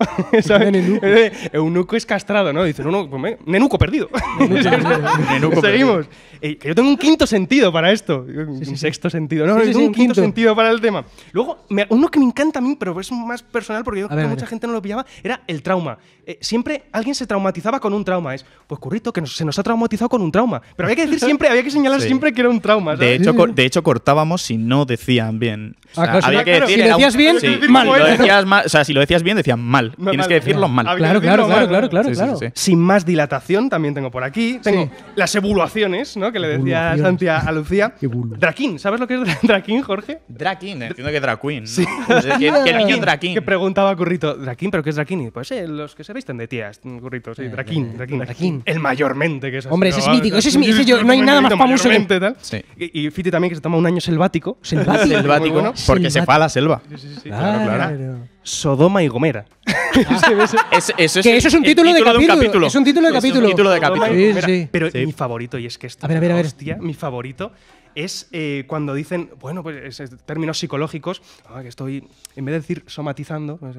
Eunuco es castrado, ¿no? Dice, no, pues nenuco perdido. Nenuco Seguimos. Que yo tengo un quinto sentido para esto. Un sexto sentido. No, yo tengo un quinto sentido para el tema. Luego, uno que me encanta a mí, pero es más personal porque yo creo que mucha gente no lo pillaba, era el trauma. Siempre alguien se traumatizaba con un trauma. Pues Currito, que se nos ha traumatizado con un trauma. Pero había que decir siempre, había que señalar siempre que era un trauma, ¿sabes? De hecho, cortábamos si no decían bien. O sea, claro, había que decir, si decías bien, mal. Lo decías mal. O sea, si lo decías bien, decían mal. Tienes que decirlo mal. Claro. Sí. Sin más dilatación, también tengo por aquí. Tengo las evoluciones, ¿no? Que le decía Santi a Lucía. Draquín, ¿sabes lo que es Draquín, Jorge? Draquín, entiendo que Drag Queen. Sí. Que niño Draquín. Que preguntaba Currito, ¿Draquín? ¿Pero qué es Draquín? Y pues los que se visten de tías, Currito, sí, Draquín. El mayormente, que es así. Hombre, ese es mítico, no hay nada más famoso que… tal. Sí. Y Fiti también, que se toma un año selvático. Selvático, Bueno. porque se va a la selva. Claro. Sodoma y Gomera. Eso es un título de capítulo. Es un título de capítulo. Es un título de capítulo. Sí. Pero mi favorito, y es que esto… A ver. Hostia, mi favorito es cuando dicen, bueno, pues términos psicológicos, que estoy, en vez de decir somatizando, pues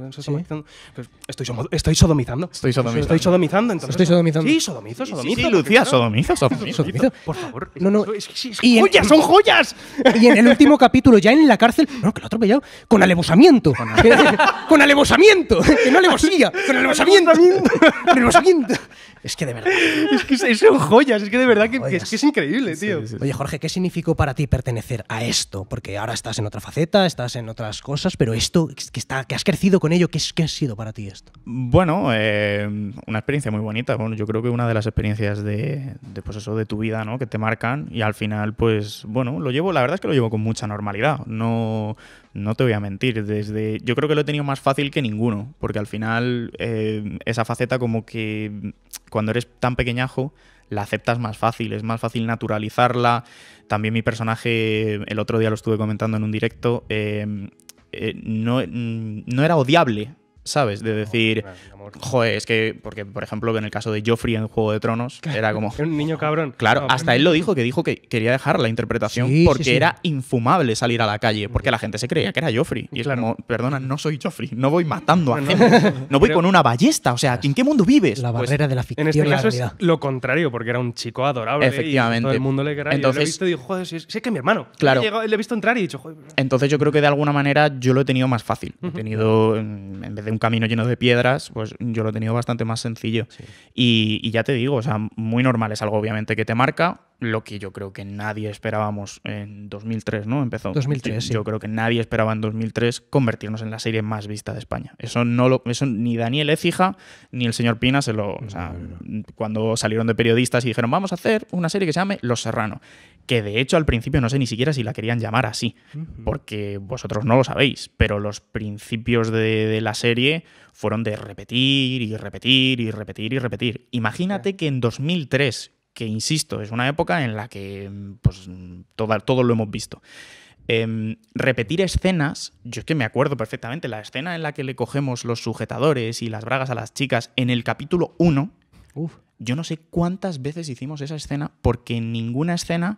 estoy sodomizando. Estoy sodomizando. Estoy sodomizando, entonces. Estoy sodomizando. Sí, sodomizo. Sí, Lucía, sodomizo. Por favor. No. Es que sí, Y ¡joyas, son joyas! Y en el último capítulo, ya en la cárcel, no, que lo ha atropellado con alevosamiento. Con alevosamiento. Que no alevosía. Con alevosamiento. Es que de verdad. Es que son joyas, es que de verdad que es increíble, tío. Oye, Jorge, ¿qué significó para ti pertenecer a esto? Porque ahora estás en otra faceta, estás en otras cosas, pero esto, que has crecido con ello, ¿qué ha sido para ti esto? Bueno, una experiencia muy bonita. Bueno, yo creo que una de las experiencias de tu vida, ¿no? Que te marcan y al final, pues, bueno, la verdad es que lo llevo con mucha normalidad. No te voy a mentir. Yo creo que lo he tenido más fácil que ninguno, porque al final esa faceta como que cuando eres tan pequeñajo la aceptas más fácil, es más fácil naturalizarla. También mi personaje, el otro día lo estuve comentando en un directo, no era odiable. ¿sabes? De decir, joder, es que, porque por ejemplo en el caso de Joffrey en Juego de Tronos, era como... Un niño cabrón. Claro, No, hasta él lo dijo, que quería dejar la interpretación porque era infumable salir a la calle, porque la gente se creía que era Joffrey. Y es como, perdona, no soy Joffrey, no voy matando a gente, no voy con una ballesta, o sea, ¿en qué mundo vives? La barrera de la ficción. En este y la caso es realidad. lo contrario, porque era un chico adorable. Efectivamente. Y todo el mundo le quería. Entonces, yo lo he visto y digo, joder, si es que es mi hermano. Claro. Le he visto entrar y he dicho, joder. Entonces yo creo que de alguna manera yo lo he tenido más fácil. He tenido, en vez de un camino lleno de piedras, pues yo lo he tenido bastante más sencillo. Sí. Y ya te digo, o sea, muy normal, es algo obviamente que te marca, lo que yo creo que nadie esperábamos en 2003, ¿no? Empezó. 2003, yo creo que nadie esperaba en 2003 convertirnos en la serie más vista de España. Eso ni Daniel Écija ni el señor Pina o sea, cuando salieron de periodistas y dijeron, vamos a hacer una serie que se llame Los Serrano, que de hecho al principio no sé ni siquiera si la querían llamar así, porque vosotros no lo sabéis, pero los principios de la serie fueron de repetir y repetir y repetir y repetir. Imagínate que en 2003, que insisto, es una época en la que pues, todo lo hemos visto. Repetir escenas, yo es que me acuerdo perfectamente, la escena en la que le cogemos los sujetadores y las bragas a las chicas en el capítulo 1, yo no sé cuántas veces hicimos esa escena porque en ninguna escena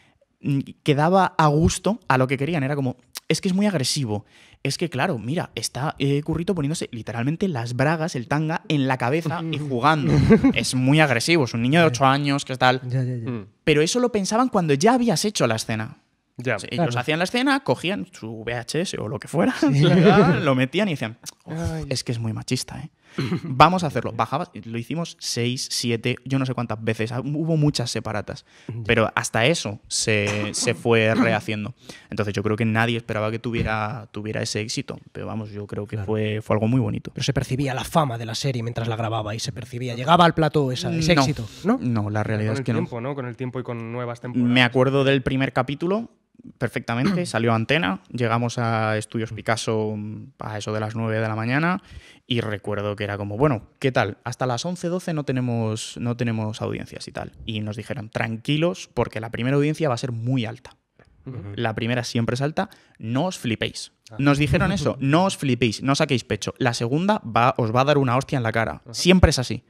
quedaba a gusto a lo que querían. Era como, es que es muy agresivo. Es que, claro, mira, está Currito poniéndose literalmente las bragas, el tanga, en la cabeza y jugando. Es muy agresivo, es un niño de 8 años, que tal. Pero eso lo pensaban cuando ya habías hecho la escena. Ya, o sea, ellos hacían la escena, cogían su VHS o lo que fuera, lo metían y decían, es que es muy machista, ¿eh? Vamos a hacerlo. Bajabas, lo hicimos 6, 7, yo no sé cuántas veces. Hubo muchas separatas. Pero hasta eso se fue rehaciendo. Entonces yo creo que nadie esperaba que tuviera ese éxito. Pero vamos, yo creo que fue algo muy bonito. Pero se percibía la fama de la serie mientras la grababa y se percibía. Llegaba al plató ese éxito, ¿no? No, la realidad es que no. Con el tiempo y con nuevas temporadas. Me acuerdo del primer capítulo perfectamente, salió a Antena, llegamos a Estudios Picasso a eso de las 9 de la mañana y recuerdo que era como, bueno, ¿qué tal? Hasta las 11, 12 no tenemos audiencias y tal. Y nos dijeron, tranquilos, porque la primera audiencia va a ser muy alta. La primera siempre es alta, no os flipéis. Nos dijeron eso, no os flipéis, no saquéis pecho. La segunda os va a dar una hostia en la cara. Siempre es así.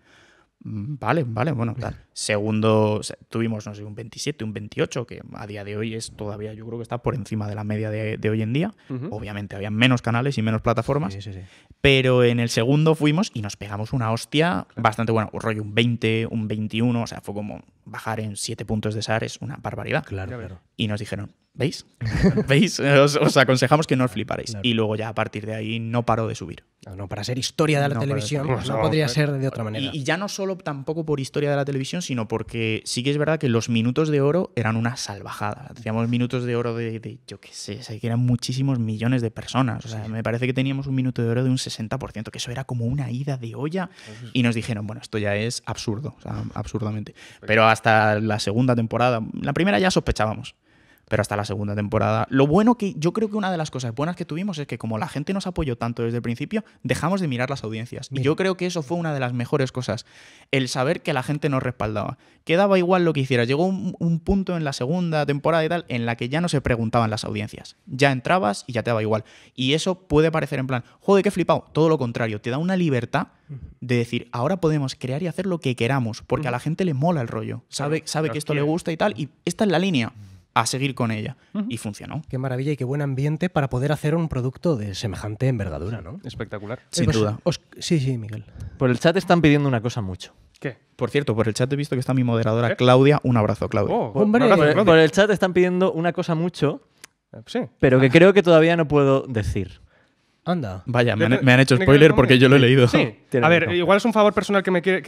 Vale, bueno, tal. Segundo, tuvimos, no sé, un 27, un 28, que a día de hoy es todavía, yo creo que está por encima de la media de hoy en día. Obviamente había menos canales y menos plataformas, sí. Pero en el segundo fuimos y nos pegamos una hostia bastante buena, rollo un 20, un 21, o sea, fue como bajar en 7 puntos de SAR, es una barbaridad. Claro. Y nos dijeron, ¿veis? ¿Veis? Os aconsejamos que no os fliparéis. Claro. Y luego ya a partir de ahí no paró de subir. No, para ser historia de la televisión no podría ser de otra manera. Y ya no solo tampoco por historia de la televisión, sino porque sí que es verdad que los minutos de oro eran una salvajada. Teníamos minutos de oro de yo qué sé, que eran muchísimos millones de personas. O sea, me parece que teníamos un minuto de oro de un 60%, que eso era como una ida de olla. Y nos dijeron, bueno, esto ya es absurdo, o sea, absurdamente. Pero hasta la segunda temporada, la primera ya sospechábamos. Pero hasta la segunda temporada. Lo bueno que yo creo que una de las cosas buenas que tuvimos es que como la gente nos apoyó tanto desde el principio, dejamos de mirar las audiencias. Y yo creo que eso fue una de las mejores cosas. El saber que la gente nos respaldaba. Quedaba igual lo que hicieras. Llegó un punto en la segunda temporada y tal en la que ya no se preguntaban las audiencias. Ya entrabas y ya te daba igual. Y eso puede parecer en plan, joder, qué flipado. Todo lo contrario. Te da una libertad de decir, ahora podemos crear y hacer lo que queramos. Porque a la gente le mola el rollo. Sabe que esto le gusta y tal. Y esta es la línea. A seguir con ella. Y funcionó. Qué maravilla y qué buen ambiente para poder hacer un producto de semejante envergadura, ¿no? Espectacular. Sin duda. Sí, Miguel. Por el chat están pidiendo una cosa mucho. ¿Qué? Por cierto, por el chat he visto que está mi moderadora Claudia. Un abrazo, Claudia. ¡Hombre! Por el chat están pidiendo una cosa mucho, pero que creo que todavía no puedo decir. Anda. Vaya, me han hecho spoiler porque yo lo he leído. Sí. A ver, igual es un favor personal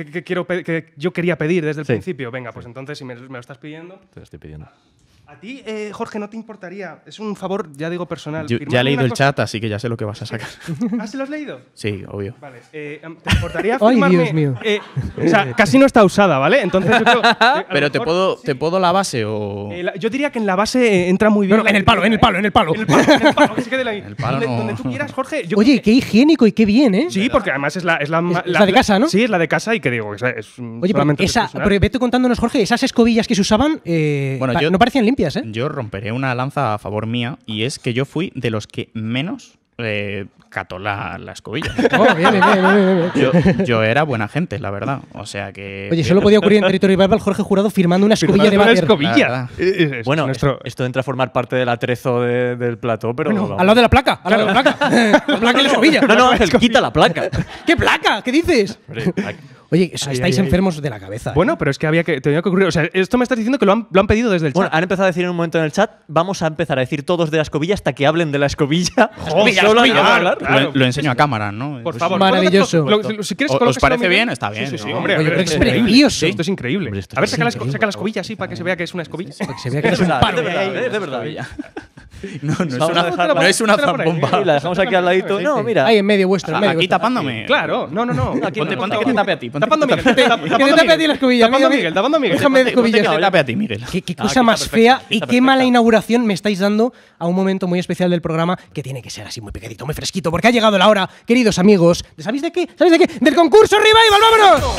que yo quería pedir desde el principio. Venga, pues entonces si me lo estás pidiendo... Te lo estoy pidiendo. A ti, Jorge, ¿no te importaría? Es un favor, ya digo, personal. Yo ya he leído el chat, así que ya sé lo que vas a sacar. ¿Ah, sí lo has leído? Sí, obvio. Vale. ¿Te importaría firmarme? ¡Ay, Dios mío! O sea, casi no está usada, ¿vale? Entonces yo creo, pero ¿te puedo la base o...? Yo diría que en la base entra muy bien. No, en el palo. En el palo, que se quede ahí. En el palo no. Donde tú quieras, Jorge. Oye, qué higiénico y qué bien, ¿eh? Sí, porque además es la de casa, ¿no? Sí, es la de casa y que digo, es oye, pero vete contándonos, Jorge, esas escobillas que se usaban no parecían limpias, ¿eh? Yo romperé una lanza a favor mía y es que yo fui de los que menos cató la escobilla. Oh, bien. Yo era buena gente, la verdad. O sea que... Oye, solo podía ocurrir en Territory Revival Jorge Jurado firmando una escobilla de váter. Escobilla. Bueno, esto entra a formar parte del atrezo del plató, pero... Bueno, al lado de la placa. Al lado de la placa. La placa y la escobilla. No, Ángel, quita la placa. ¿Qué placa? ¿Qué dices? Oye, estáis enfermos de la cabeza. Bueno, pero es que tenía que ocurrir. O sea, esto me estás diciendo que lo han pedido desde el chat. Bueno, han empezado a decir en un momento en el chat, vamos a empezar a decir todos de la escobilla hasta que hablen de la escobilla. Lo enseño a cámara, ¿no? Por favor. Maravilloso. Si quieres, ¿Os parece bien? Está bien. Sí, ¿no? hombre. Es precioso. Esto es increíble. Hombre, esto a ver, es saca la escobilla así para que se vea que es una escobilla. Para que se vea que es un palo. De verdad. No es una zambomba. Y la dejamos aquí al ladito. No, mira. Ahí en medio vuestro. Aquí tapándome. Claro, no. Ponte que te tape a ti. Tapando a Miguel. Que te tape a ti la escobilla. Tapando a Miguel. Déjame de escobillas. Que te tape a ti, Miguel. Qué cosa más fea y qué mala inauguración me estáis dando a un momento muy especial del programa que tiene que ser así muy pequeñito, muy fresquito, porque ha llegado la hora, queridos amigos. ¿Sabéis de qué? ¡Del concurso Revival! ¡Vámonos!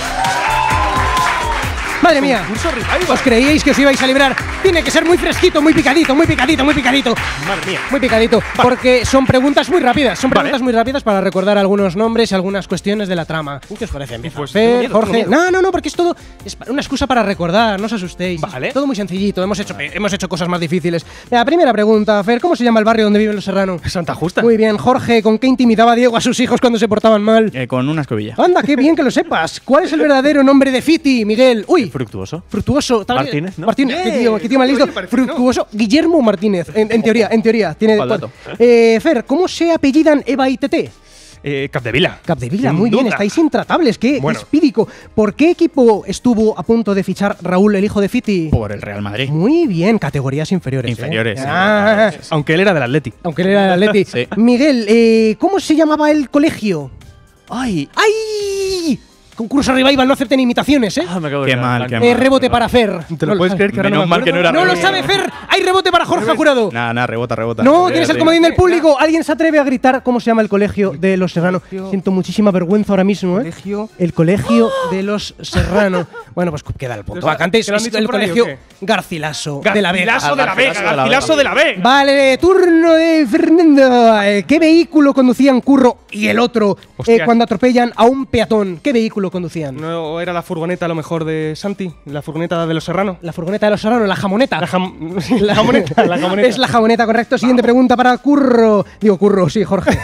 Madre mía, ¿os creíais que os ibais a librar? Tiene que ser muy fresquito, muy picadito. Madre mía. Muy picadito, porque son preguntas muy rápidas. Son preguntas muy rápidas para recordar algunos nombres y algunas cuestiones de la trama. ¿Qué os parece? Pues Fer, Jorge. No, porque es todo es una excusa para recordar, no os asustéis. Vale. Todo muy sencillito, hemos hecho cosas más difíciles. La primera pregunta, Fer, ¿cómo se llama el barrio donde viven los Serrano? Santa Justa. Muy bien, Jorge, ¿con qué intimidaba Diego a sus hijos cuando se portaban mal? Con una escobilla. Anda, qué bien que lo sepas. ¿Cuál es el verdadero nombre de Fiti, Miguel? Uy, Fructuoso. Martínez, ¿no? Martínez, qué tío más listo. Fructuoso Guillermo Martínez, en teoría. Tiene Fer, ¿cómo se apellidan Eva y Tete? Capdevila. Capdevila, muy bien, estáis intratables, qué espídico. ¿Por qué equipo estuvo a punto de fichar Raúl, el hijo de Fiti? Por el Real Madrid. Muy bien, categorías inferiores. Inferiores. Aunque él era del Atleti. Sí. Miguel, ¿cómo se llamaba el colegio? ¡Ay! Concurso Revival, no acepten imitaciones, ¿eh? Qué mal. Rebote para Fer. ¿Te lo puedes creer que ahora no me acuerdo? Que no era ¡No lo sabe Fer! ¡Hay rebote para Jorge Jurado! Nada, rebota. No, tienes el comodín del público. ¿Alguien se atreve a gritar cómo se llama el colegio de los Serrano? Siento muchísima vergüenza ahora mismo, ¿eh? El colegio de los Serrano. Bueno, pues queda el punto vacante. Es el colegio Garcilaso de la Vega. Garcilaso de la Vega. Vale, turno de Fernando. ¿Qué vehículo conducían Curro y el otro cuando atropellan a un peatón? ¿Qué vehículo conducían? ¿No era la furgoneta a lo mejor de Santi? ¿La furgoneta de los Serrano? La furgoneta de los Serrano, la jamoneta. La jamoneta. Es la jamoneta, correcto. Siguiente pregunta para Curro. Digo Curro, sí, Jorge.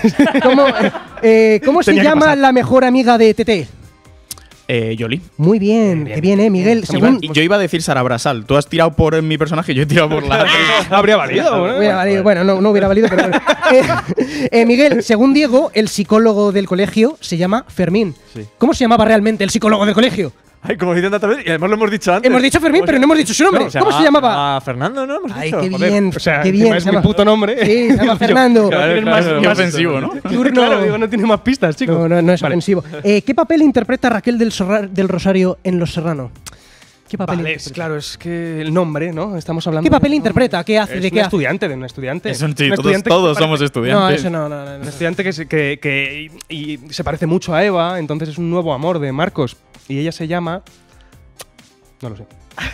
¿Cómo se llama la mejor amiga de Tete? Yoli. Muy bien, qué bien, Miguel. Yo iba a decir Sara Brasal. Tú has tirado por mi personaje y yo he tirado por la... Habría valido. Bueno, no hubiera valido, pero bueno. Miguel, según Diego, el psicólogo del colegio se llama Fermín. Sí. ¿Cómo se llamaba realmente el psicólogo del colegio? Ay, como dicen tantas veces, y además lo hemos dicho antes. Hemos dicho Fermín, pero no hemos dicho su nombre. ¿Cómo se llamaba? Fernando, ¿no? Hemos dicho. Ay, qué bien, o sea, qué bien. Es mi puto nombre. Sí, se llama Fernando. Más ofensivo, ¿no? Claro, digo, no tiene más pistas, chicos. No es ofensivo. ¿Qué papel interpreta Raquel del Rosario en Los Serrano? ¿Qué papel interpreta? Claro, es que el nombre, ¿no? Estamos hablando. ¿Qué papel interpreta? ¿Qué hace? ¿De qué hace? De un estudiante. Todos somos estudiantes. No, eso no. Un estudiante que se parece mucho a Eva, entonces es un nuevo amor de Marcos. Y ella se llama... No lo sé.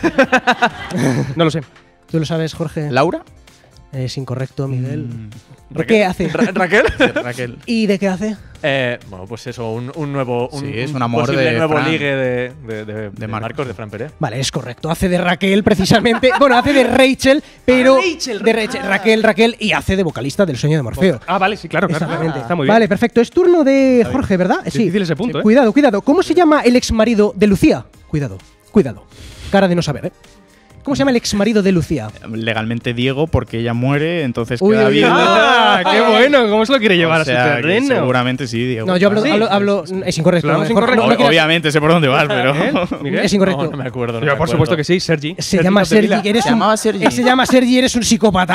No lo sé. ¿Tú lo sabes, Jorge? ¿Laura? Es incorrecto, Miguel. ¿De qué hace? ¿Raquel? Raquel. ¿Y de qué hace? Bueno, pues eso, un nuevo. Es un amor posible de nuevo Fran. ligue de Marcos, de Fran Pérez. Vale, es correcto. Hace de Raquel, precisamente. Bueno, hace de Rachel, pero. Raquel, y hace de vocalista del Sueño de Morfeo. Vale, sí, claro. Exactamente. Está muy bien. Vale, perfecto. Es turno de Jorge, ¿verdad? Sí. Difícil ese punto, ¿eh? Cuidado. ¿Cómo se llama el exmarido de Lucía? Cuidado. Cara de no saber, ¿eh? ¿Cómo se llama el exmarido de Lucía? Legalmente Diego, porque ella muere, entonces queda bien. ¡Qué bueno! ¿Cómo se lo quiere llevar a su terreno? Seguramente sí, Diego. No, yo hablo es incorrecto. Obviamente sé por dónde vas, pero... Es incorrecto. No me acuerdo. Por supuesto que sí, Sergi. Se llama Sergi. Se llama Sergi, eres un psicópata.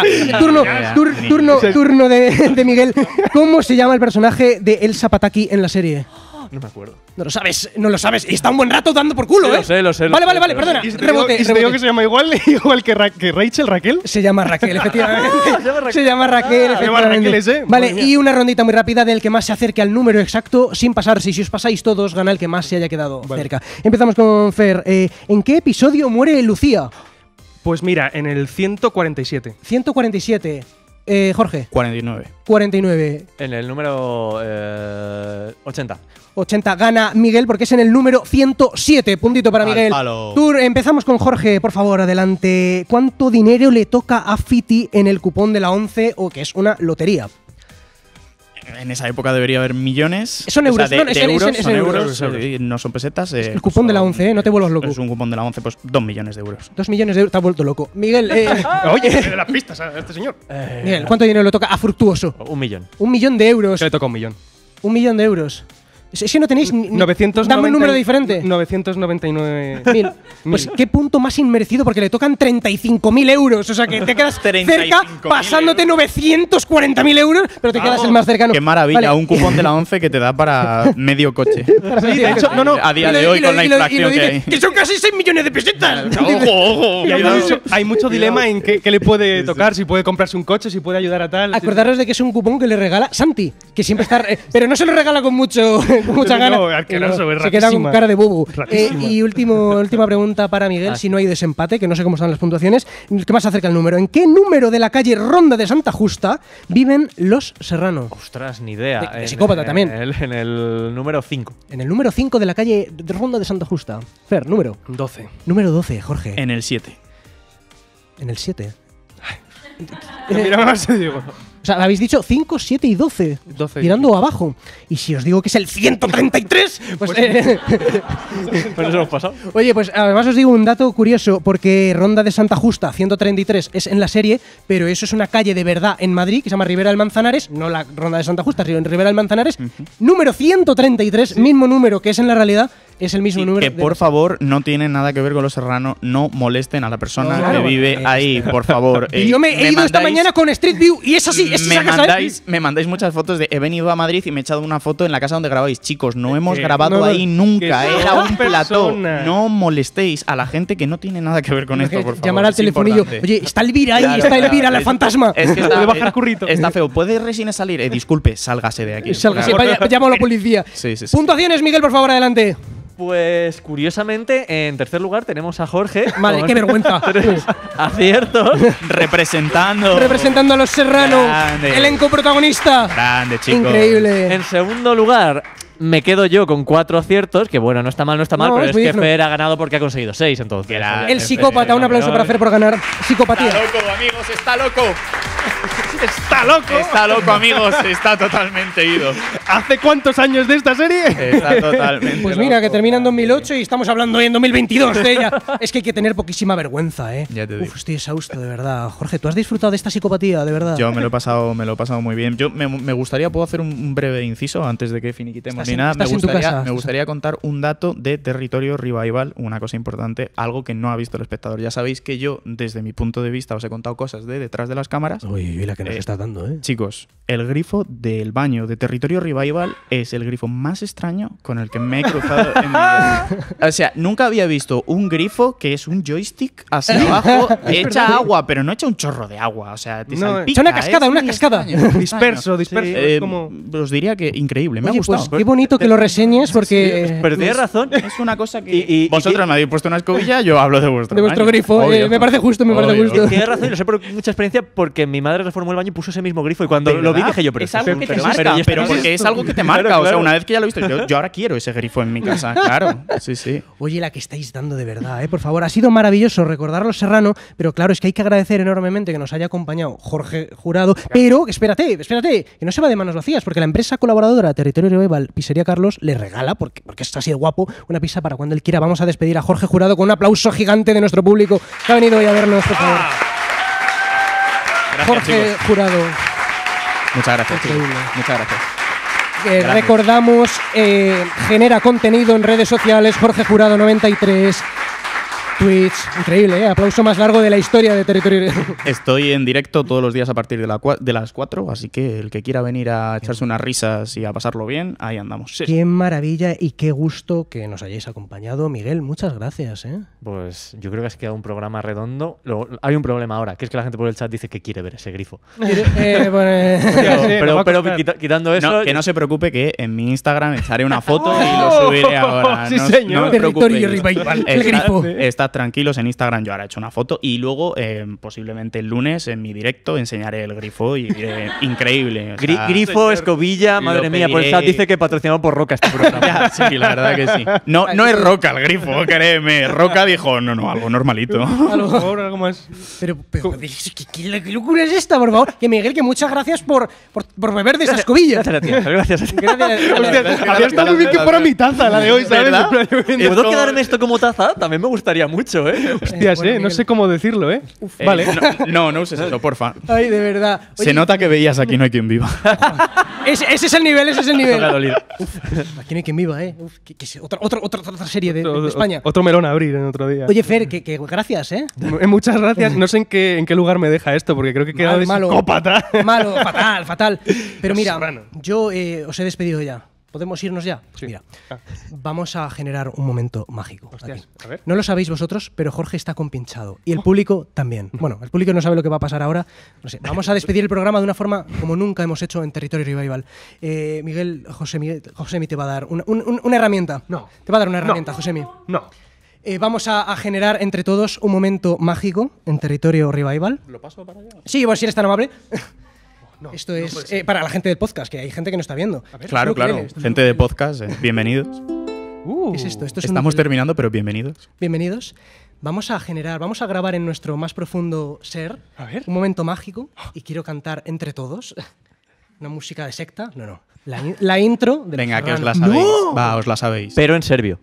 Turno de Miguel. ¿Cómo se llama el personaje de Elsa Pataki en la serie? No me acuerdo. No lo sabes. Y está un buen rato dando por culo, Sí, lo sé. Vale, perdona. Rebote. ¿Y te digo que se llama igual que Rachel, Raquel? Se llama Raquel, efectivamente. Se llama Raquel, efectivamente. Vale, y una rondita muy rápida del que más se acerque al número exacto sin pasarse. Si os pasáis todos, gana el que más se haya quedado cerca. Empezamos con Fer. ¿En qué episodio muere Lucía? Pues mira, en el 147. 147. Jorge. 49. 49. En el número 80. 80 gana Miguel porque es en el número 107. Puntito para Miguel. Empezamos con Jorge, por favor, adelante. ¿Cuánto dinero le toca a Fiti en el cupón de la 11 o que es una lotería? En esa época debería haber millones. Son euros, de euros, son euros, no son pesetas. El cupón de la 11, no te vuelvas loco. Es un cupón de la 11, pues 2 millones de euros. 2 millones de euros, te has vuelto loco. Miguel, oye, las pistas a este señor. Miguel, ¿cuánto dinero le toca a Fructuoso? 1 millón. 1 millón de euros. ¿Qué le toca 1 millón? 1 millón de euros. Si no tenéis. 990, dame un número diferente. 999.000. Pues qué punto más inmerecido, porque le tocan 35.000 euros. O sea que te quedas cerca pasándote 940.000 euros, pero te quedas el más cercano. Qué maravilla, vale. Un cupón de la 11 que te da para medio coche. Sí, de hecho, a día de hoy, con la inflación que hay. ¡Que son casi 6 millones de pesetas! ¡Ojo! Hay mucho dilema en qué le puede tocar, si puede comprarse un coche, si puede ayudar a tal. Acordaros de que es un cupón que le regala Santi, que siempre está. Pero no se lo regala con mucha gana. Se queda con cara de bobo. Y última pregunta para Miguel, si no hay desempate, que no sé cómo están las puntuaciones. ¿Qué más acerca el número? ¿En qué número de la calle Ronda de Santa Justa viven los Serrano? Ostras, ni idea. De psicópata también. En el número 5. En el número 5 de la calle Ronda de Santa Justa. Fer, número. 12. Número 12, Jorge. En el 7. En el 7. Mira más, digo. O sea, habéis dicho 5, 7 y 12. 12 tirando abajo. Y si os digo que es el 133, pues Pues eso hemos pasado. Oye, pues además os digo un dato curioso, porque Ronda de Santa Justa 133 es en la serie, pero eso es una calle de verdad en Madrid que se llama Ribera del Manzanares, no la Ronda de Santa Justa, sino en Ribera del Manzanares. Número 133, mismo número que es en la realidad, es el mismo número. Que por favor no tiene nada que ver con los Serrano, no molesten a la persona que vive ahí, por favor. Y yo me he ido esta mañana con Street View y es así, me mandáis muchas fotos de he venido a Madrid y me he echado una foto en la casa donde grabáis. Chicos, no hemos grabado ahí nunca, era un plató. No molestéis a la gente que no tiene nada que ver con esto, por favor. Llamar al telefonillo. Oye, está Elvira ahí, está Elvira, la fantasma. Es que está feo. ¿Puede Resines salir? Disculpe, sálgase de aquí. Sálgase, llamo a la policía. Sí. Puntuaciones, Miguel, por favor, adelante. Pues curiosamente, en tercer lugar tenemos a Jorge. Madre, qué vergüenza. 3 aciertos. Representando a los Serrano. Grande. Elenco protagonista. Grande, chicos. Increíble. En segundo lugar, me quedo yo con 4 aciertos, que bueno, no está mal, pero es que Fer ha ganado porque ha conseguido 6, entonces. El psicópata, un aplauso para Fer por ganar. Psicopatía. Está loco, amigos, está loco. ¡Está loco! Está loco, amigos, está totalmente ido. ¿Hace cuántos años de esta serie? Está totalmente Pues mira, que termina en 2008 y estamos hablando hoy en 2022 de ella. Es que hay que tener poquísima vergüenza, ¿eh? Ya te digo. Uf, estoy exhausto, de verdad. Jorge, ¿tú has disfrutado de esta psicopatía, de verdad? Yo me lo he pasado muy bien. Yo me gustaría, ¿puedo hacer un breve inciso antes de que finiquitemos ni nada? Me gustaría contar un dato de Territorio Revival, una cosa importante, algo que no ha visto el espectador. Ya sabéis que yo, desde mi punto de vista, os he contado cosas de detrás de las cámaras. Uy, la que nos está dando, ¿eh? Chicos, el grifo del baño de Territorio Revival es el grifo más extraño con el que me he cruzado en mi vida. O sea, nunca había visto un grifo que es un joystick hacia abajo, echa agua, pero no echa un chorro de agua. O sea, te salpica. Echa una cascada, Disperso. Como... Os diría que increíble, me ha gustado. Pues qué bonito que lo reseñes porque… Pero tienes razón. Es una cosa que… vosotros me habéis puesto una escobilla, yo hablo de vuestro grifo. Me parece justo, me parece justo. Tienes razón y lo sé por mucha experiencia porque mi madre reformó el baño y puso ese mismo grifo y cuando lo vi dije yo, pero es algo que te marca, pero porque es algo que te marca. O sea, una vez que ya lo he visto, yo ahora quiero ese grifo en mi casa, claro. Sí. Oye, la que estáis dando de verdad, por favor. Ha sido maravilloso recordar a los Serrano, pero claro, es que hay que agradecer enormemente que nos haya acompañado Jorge Jurado. Pero, espérate, que no se va de manos vacías, porque la empresa colaboradora Territorio Revival, Pizzería Carlos, le regala, porque es así de guapo, una pizza para cuando él quiera. Vamos a despedir a Jorge Jurado con un aplauso gigante de nuestro público que ha venido hoy a vernos, por favor. Gracias, Jorge chicos. Jurado. Muchas gracias, chicos. Muchas gracias. Recordamos, genera contenido en redes sociales, Jorge Jurado 93, Twitch, increíble, aplauso más largo de la historia de Territorio. Estoy en directo todos los días a partir de las 4, así que el que quiera venir a echarse unas risas y a pasarlo bien, ahí andamos. Sí. Qué maravilla y qué gusto que nos hayáis acompañado. Miguel, muchas gracias. Pues yo creo que has quedado un programa redondo. Hay un problema ahora, que es que la gente por el chat dice que quiere ver ese grifo. Pero quitando eso… No, que no se preocupe que en mi Instagram echaré una foto y lo subiré ahora. Sí, señor. Territorio Revival, el grifo. Está estad tranquilos, en Instagram yo ahora he hecho una foto y luego, posiblemente el lunes, en mi directo, enseñaré el grifo y diré, increíble. O sea, grifo, escobilla, madre mía, por el chat dice que patrocinado por Roca este programa. Ya, sí, la verdad que sí. No es Roca el grifo, créeme. Roca dijo, no, algo normalito. Algo más. Pero ¿qué locura es esta, por favor? Que Miguel, que muchas gracias por beber de esa escobilla. Gracias a ti. Había estado muy bien que fuera mi taza la de hoy, ¿sabes? ¿Verdad? ¿Puedo quedarme esto como taza? También me gustaría mucho, ¿eh? Hostias, no sé cómo decirlo, ¿eh? Vale. No uses eso, porfa. Ay, de verdad. Oye, se nota que veías Aquí no hay quien viva. ese es el nivel, Aquí no hay quien viva, ¿eh? Otra serie de España. Otro melón a abrir en otro día. Oye, Fer, que gracias, ¿eh? Muchas gracias. No sé en qué lugar me deja esto, porque creo que queda de psicópata. Malo, fatal. Pero mira, yo os he despedido ya. ¿Podemos irnos ya? Pues mira, vamos a generar un momento mágico. Hostias, a ver. No lo sabéis vosotros, pero Jorge está compinchado. Y el público también. Bueno, el público no sabe lo que va a pasar ahora. No sé, vamos a despedir el programa de una forma como nunca hemos hecho en Territorio Revival. Josemi te va a dar una herramienta. No. Te va a dar una herramienta, Josemi. No. Vamos a generar entre todos un momento mágico en Territorio Revival. ¿Lo paso para allá? Sí, bueno, si eres tan amable. No, esto es para la gente del podcast, que hay gente que no está viendo. Ver, claro. Gente de podcast, bienvenidos. ¿Qué es esto? Estamos terminando, pero bienvenidos. Bienvenidos. Vamos a grabar en nuestro más profundo ser un momento mágico y quiero cantar entre todos una música de secta. No. La intro de Venga, que os la sabéis. ¡No! Va, os la sabéis. Pero en serbio.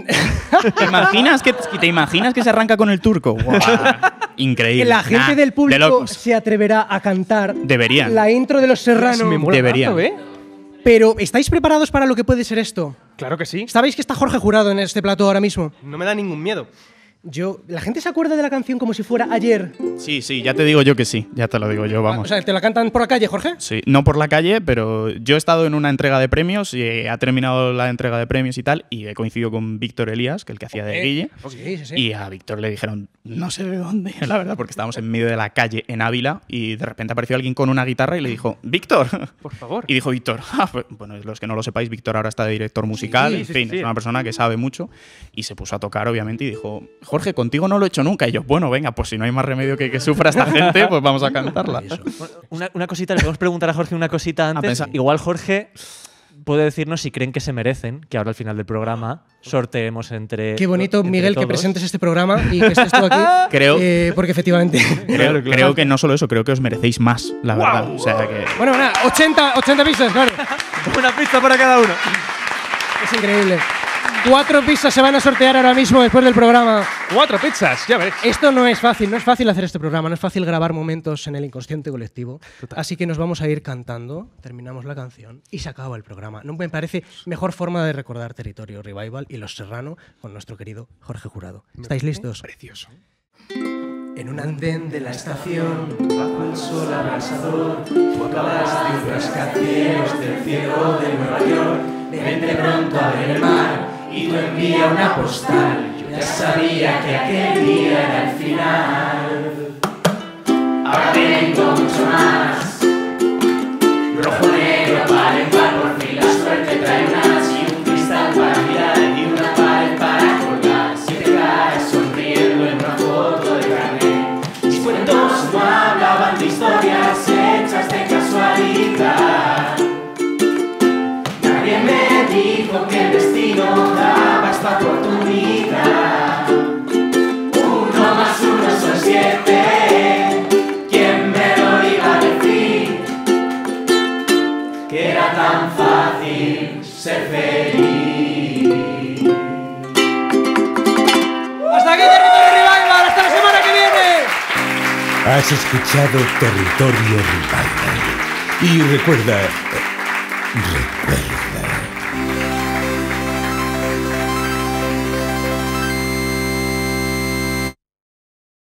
¿Te imaginas que se arranca con el turco? ¡Wow! Increíble. La gente del público se atreverá a cantar la intro de Los Serrano. Deberían. Pero, ¿estáis preparados para lo que puede ser esto? Claro que sí. ¿Sabéis que está Jorge Jurado en este plató ahora mismo? No me da ningún miedo. La gente se acuerda de la canción como si fuera ayer. Sí, ya te digo yo que sí. Ya te lo digo yo, vamos. O sea, ¿te la cantan por la calle, Jorge? Sí, no por la calle, pero yo he estado en una entrega de premios y ha terminado la entrega de premios y tal, y he coincidido con Víctor Elías, que el que hacía de Guille. Sí. Y a Víctor le dijeron, no sé de dónde, la verdad, porque estábamos en medio de la calle en Ávila y de repente apareció alguien con una guitarra y le dijo, Víctor, por favor. Y dijo Víctor, bueno, los que no lo sepáis, Víctor ahora está de director musical, en fin, es una persona que sabe mucho, y se puso a tocar, obviamente, y dijo, Jorge, contigo no lo he hecho nunca. Y yo, bueno, venga, pues si no hay más remedio que sufra esta gente, pues vamos a cantarla. Una cosita, le podemos preguntar a Jorge una cosita antes. Igual Jorge puede decirnos si creen que se merecen que ahora al final del programa sorteemos entre. Qué bonito, Miguel, todos. Que presentes este programa y que estés tú aquí. Porque efectivamente. Creo que no solo eso, creo que os merecéis más, la verdad. O sea que. Bueno, 80 pizzas, claro. Una pizza para cada uno. Es increíble. 4 pizzas se van a sortear ahora mismo después del programa. 4 pizzas, ya ves. Esto no es fácil hacer este programa, no es fácil grabar momentos en el inconsciente colectivo. Total. Así que nos vamos a ir cantando, terminamos la canción y se acaba el programa. No me parece mejor forma de recordar Territorio Revival y Los Serrano con nuestro querido Jorge Jurado. ¿Estáis listos? Precioso. En un andén de la estación, bajo el sol abrasador, tú hablabas de un rascacielos del cielo de Nueva York. Vente pronto a ver el mar y tú envía una postal. Yo ya sabía que aquel día era el final. Ahora tengo mucho más. Rojo, negro, par en par, por fin la suerte trae unas y un cristal para mirar y una pared para colgar. Si te caes sonriendo en una foto de carnet. Mis cuentos no hablaban de historias hechas de casualidad. Nadie me dijo que el destino daba esta oportunidad. 1 más 1 son 7. ¿Quién me lo iba a decir? Que era tan fácil ser feliz. ¡Hasta aquí Territorio Revival! ¡Hasta la semana que viene! Has escuchado Territorio Revival. Y recuerda...